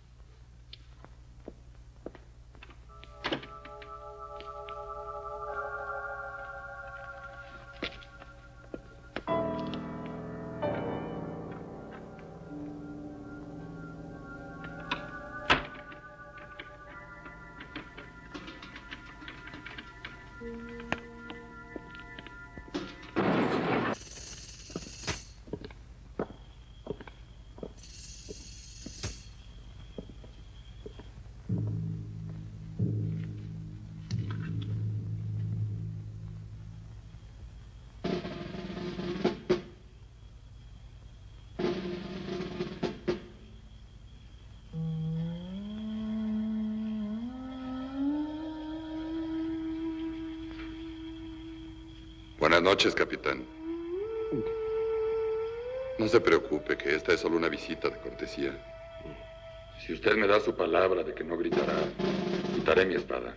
Buenas noches, capitán. No se preocupe, que esta es solo una visita de cortesía. Si usted me da su palabra de que no gritará, quitaré mi espada.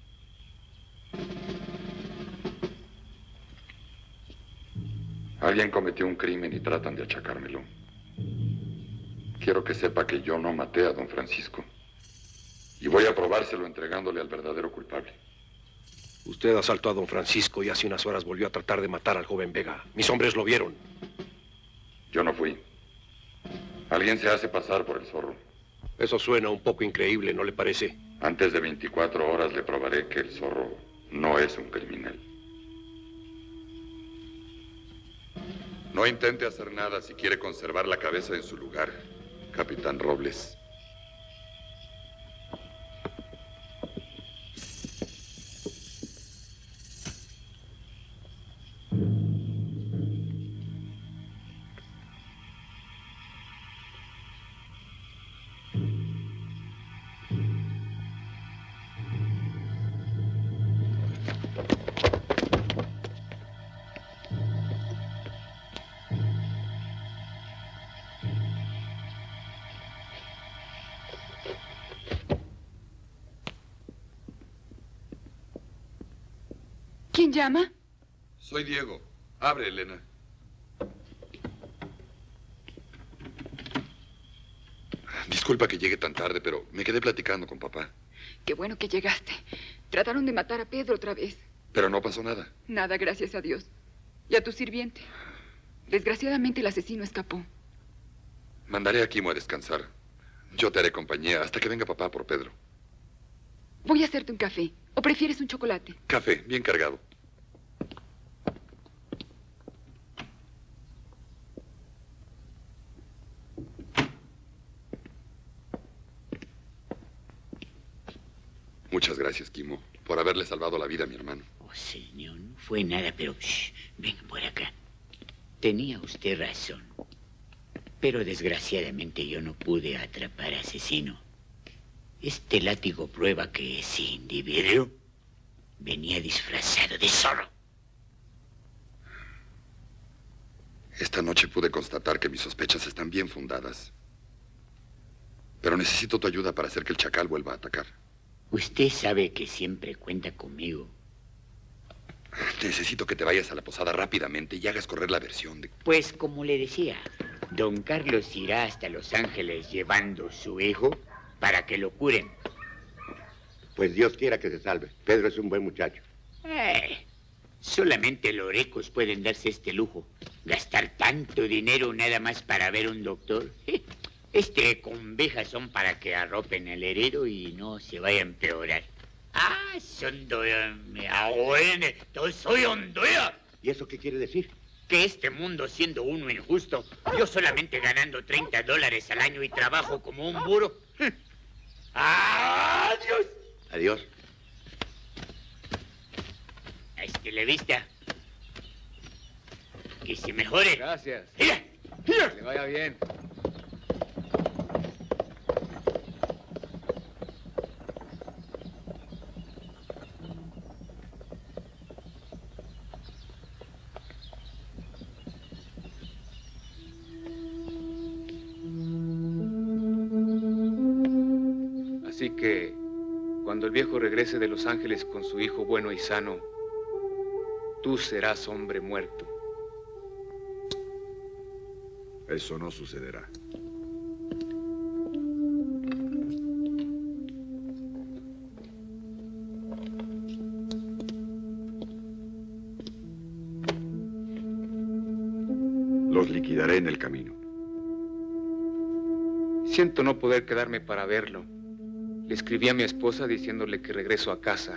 Alguien cometió un crimen y tratan de achacármelo. Quiero que sepa que yo no maté a don Francisco. Y voy a probárselo entregándole al verdadero culpable. Usted asaltó a don Francisco y hace unas horas volvió a tratar de matar al joven Vega. Mis hombres lo vieron. Yo no fui. Alguien se hace pasar por el zorro. Eso suena un poco increíble, ¿no le parece? Antes de veinticuatro horas le probaré que el zorro no es un criminal. No intente hacer nada si quiere conservar la cabeza en su lugar, capitán Robles. llama? Soy Diego. Abre, Elena. Disculpa que llegue tan tarde, pero me quedé platicando con papá. Qué bueno que llegaste. Trataron de matar a Pedro otra vez. Pero no pasó nada. Nada, gracias a Dios. ¿Y a tu sirviente? Desgraciadamente el asesino escapó. Mandaré a Kimo a descansar. Yo te haré compañía hasta que venga papá por Pedro. Voy a hacerte un café. ¿O prefieres un chocolate? Café, bien cargado. Muchas gracias, Kimo, por haberle salvado la vida a mi hermano. Oh, señor, no fue nada, pero... Shh, venga por acá. Tenía usted razón. Pero desgraciadamente yo no pude atrapar asesino. Este látigo prueba que ese individuo venía disfrazado de zorro. Esta noche pude constatar que mis sospechas están bien fundadas. Pero necesito tu ayuda para hacer que el chacal vuelva a atacar. Usted sabe que siempre cuenta conmigo. Necesito que te vayas a la posada rápidamente y hagas correr la versión de... Pues como le decía, don Carlos irá hasta Los Ángeles llevando su hijo para que lo curen. Pues Dios quiera que se salve. Pedro es un buen muchacho. Eh, solamente los ricos pueden darse este lujo. Gastar tanto dinero nada más para ver un doctor. Este convejas son para que arropen al herido y no se vaya a empeorar. Ah, son doya, me ahoen, yo soy hondoya. ¿Y eso qué quiere decir? Que este mundo siendo uno injusto, yo solamente ganando treinta dólares al año y trabajo como un burro. ¡Adiós! Adiós. A este le vista. Que se mejore. Gracias. ¡Mira! ¡Mira! Que le vaya bien. Así que, cuando el viejo regrese de Los Ángeles con su hijo bueno y sano, tú serás hombre muerto. Eso no sucederá. Los liquidaré en el camino. Siento no poder quedarme para verlo. Le escribí a mi esposa diciéndole que regreso a casa.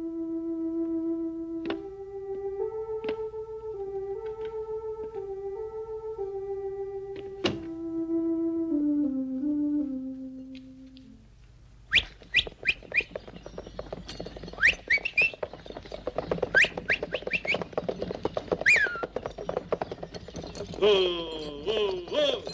¡Oh, oh, oh!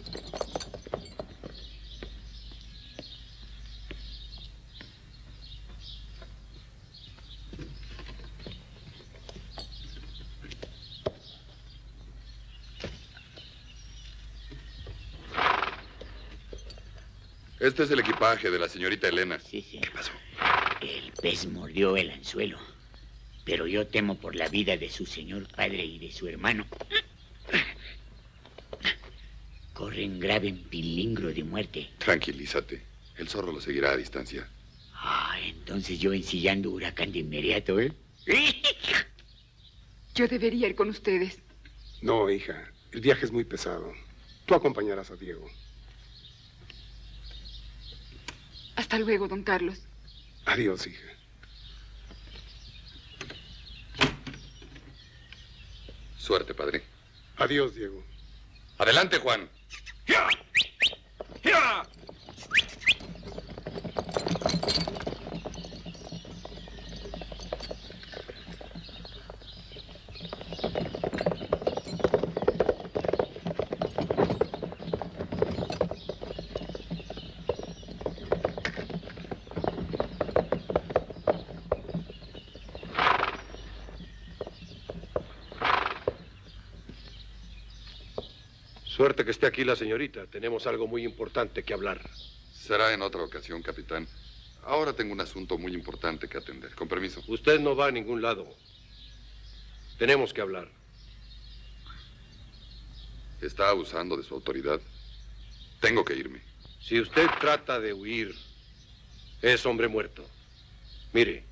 Este es el equipaje de la señorita Elena. Sí, sí. ¿Qué pasó? El pez mordió el anzuelo, pero yo temo por la vida de su señor padre y de su hermano. Corren grave peligro de muerte. Tranquilízate. El zorro lo seguirá a distancia. Ah, entonces yo ensillando huracán de inmediato, ¿eh? Yo debería ir con ustedes. No, hija. El viaje es muy pesado. Tú acompañarás a Diego. Hasta luego, don Carlos. Adiós, hija. Suerte, padre. Adiós, Diego. Adelante, Juan. ¡Ya! ¡Ya! Suerte que esté aquí la señorita. Tenemos algo muy importante que hablar. Será en otra ocasión, capitán. Ahora tengo un asunto muy importante que atender. Con permiso. Usted no va a ningún lado. Tenemos que hablar. Está abusando de su autoridad. Tengo que irme. Si usted trata de huir, es hombre muerto. Mire.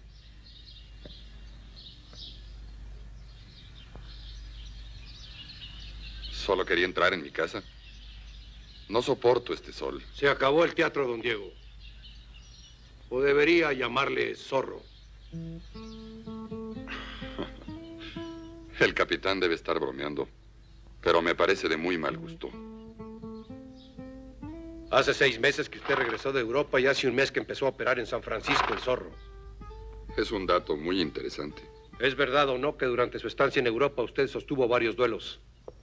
Solo quería entrar en mi casa. No soporto este sol. Se acabó el teatro, don Diego. O debería llamarle zorro. El capitán debe estar bromeando, pero me parece de muy mal gusto. Hace seis meses que usted regresó de Europa y hace un mes que empezó a operar en San Francisco el zorro. Es un dato muy interesante. ¿Es verdad o no que durante su estancia en Europa usted sostuvo varios duelos?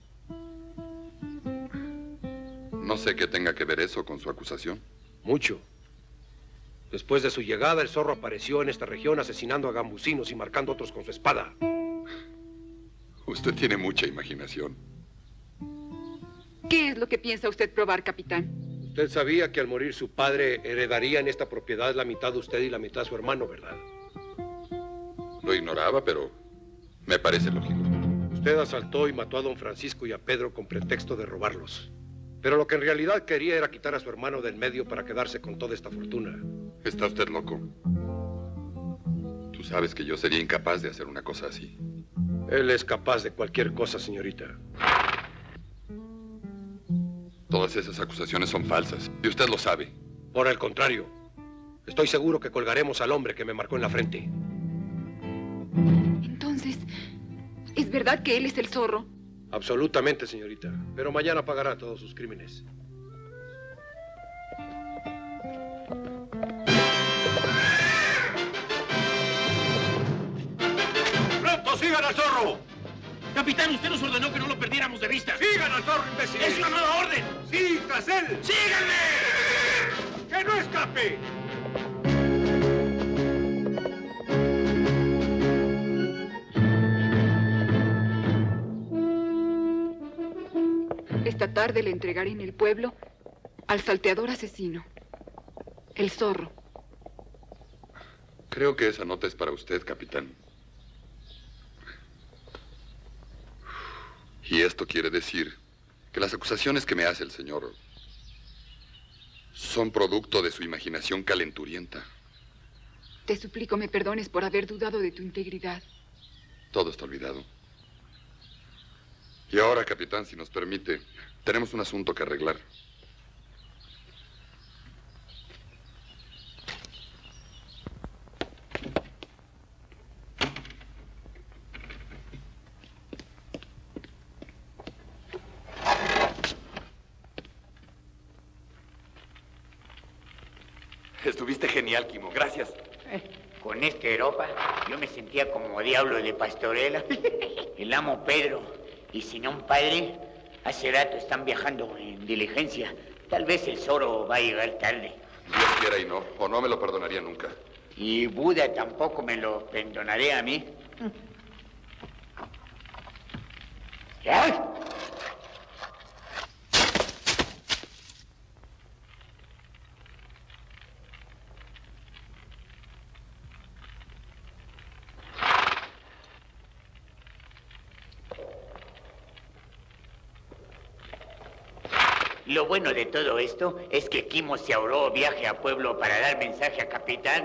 No sé qué tenga que ver eso con su acusación. Mucho. Después de su llegada, el zorro apareció en esta región asesinando a gambusinos y marcando a otros con su espada. Usted tiene mucha imaginación. ¿Qué es lo que piensa usted probar, capitán? Usted sabía que al morir su padre heredaría en esta propiedad la mitad de usted y la mitad de su hermano, ¿verdad? Lo ignoraba, pero me parece lógico. Usted asaltó y mató a don Francisco y a Pedro con pretexto de robarlos. Pero lo que en realidad quería era quitar a su hermano del medio para quedarse con toda esta fortuna. Está usted loco. Tú sabes que yo sería incapaz de hacer una cosa así. Él es capaz de cualquier cosa, señorita. Todas esas acusaciones son falsas, y usted lo sabe. Por el contrario, estoy seguro que colgaremos al hombre que me marcó en la frente. Entonces, ¿es verdad que él es el zorro? Absolutamente, señorita. Pero mañana pagará todos sus crímenes. ¡Pronto, sigan al zorro! Capitán, usted nos ordenó que no lo perdiéramos de vista. ¡Sigan al zorro, imbéciles! ¡Es una nueva orden! ¡Sí, tras él! ¡Síganme! ¡Que no escape! Esta tarde le entregaré en el pueblo al salteador asesino, el zorro. Creo que esa nota es para usted, capitán. Y esto quiere decir que las acusaciones que me hace el señor son producto de su imaginación calenturienta. Te suplico me perdones por haber dudado de tu integridad. Todo está olvidado. Y ahora, capitán, si nos permite, tenemos un asunto que arreglar. Estuviste genial, Quimo. Gracias. Eh, con esta ropa, yo me sentía como diablo de pastorela. El amo Pedro y Sinón Padre, hace rato están viajando en diligencia. Tal vez el zorro va a llegar tarde. Dios quiera y no, o no me lo perdonaría nunca. Y Buda tampoco me lo perdonaría a mí. ¿Ya? Lo bueno de todo esto es que Quimo se ahorró viaje a pueblo para dar mensaje a capitán.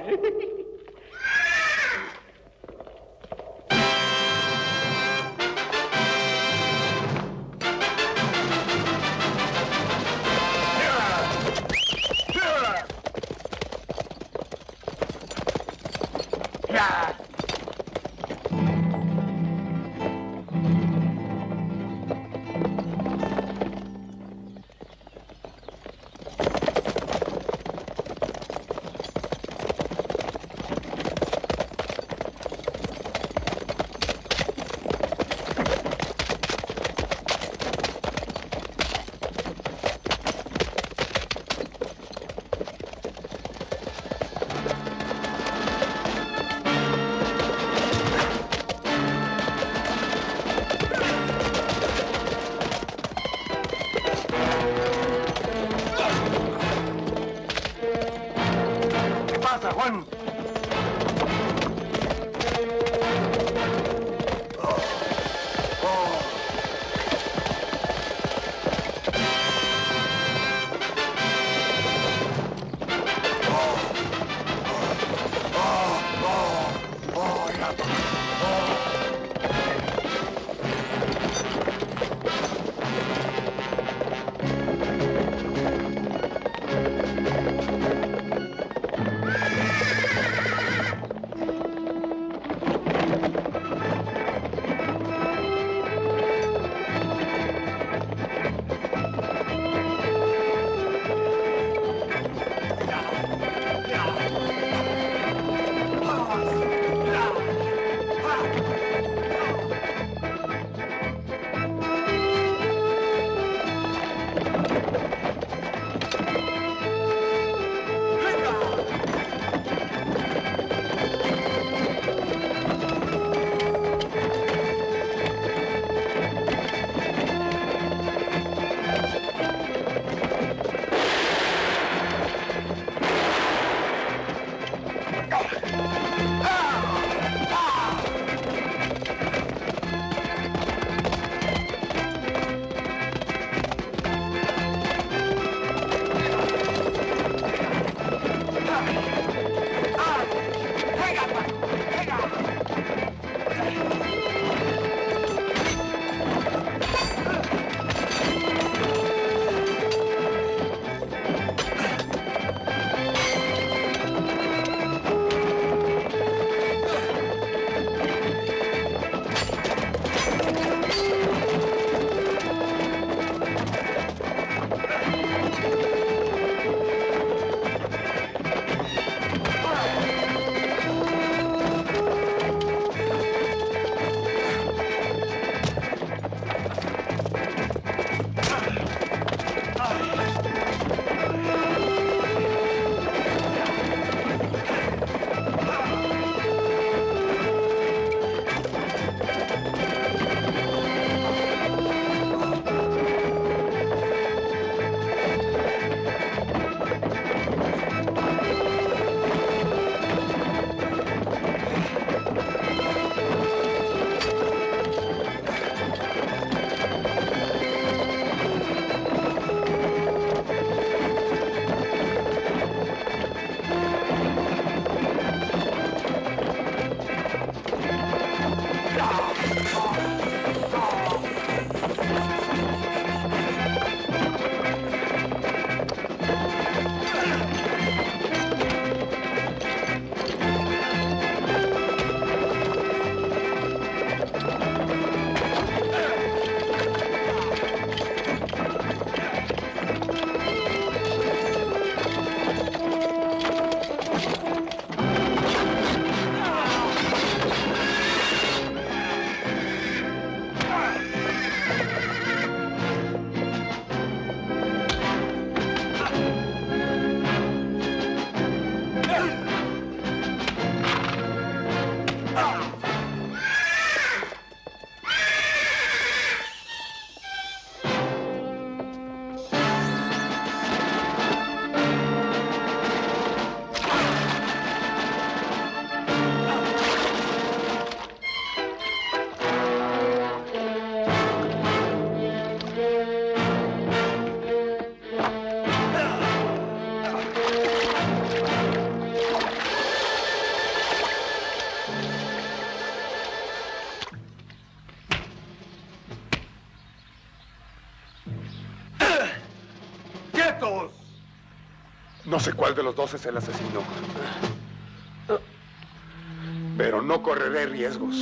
Juan. ¡Quietos! No sé cuál de los dos es el asesino. Pero no correré riesgos.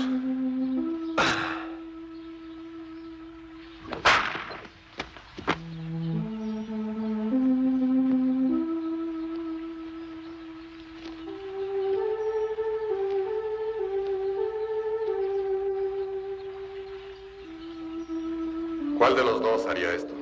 ¿Cuál de los dos haría esto?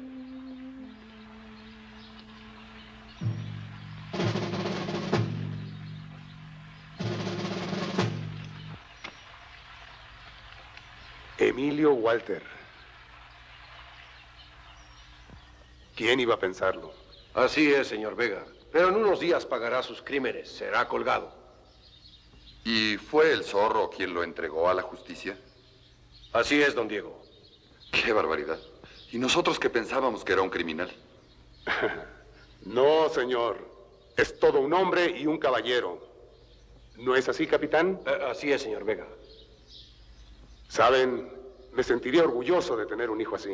Emilio Walter. ¿Quién iba a pensarlo? Así es, señor Vega. Pero en unos días pagará sus crímenes. Será colgado. ¿Y fue el zorro quien lo entregó a la justicia? Así es, don Diego. ¡Qué barbaridad! ¿Y nosotros que pensábamos que era un criminal? No, señor. Es todo un hombre y un caballero. ¿No es así, capitán? Eh, así es, señor Vega. Saben, me sentiría orgulloso de tener un hijo así.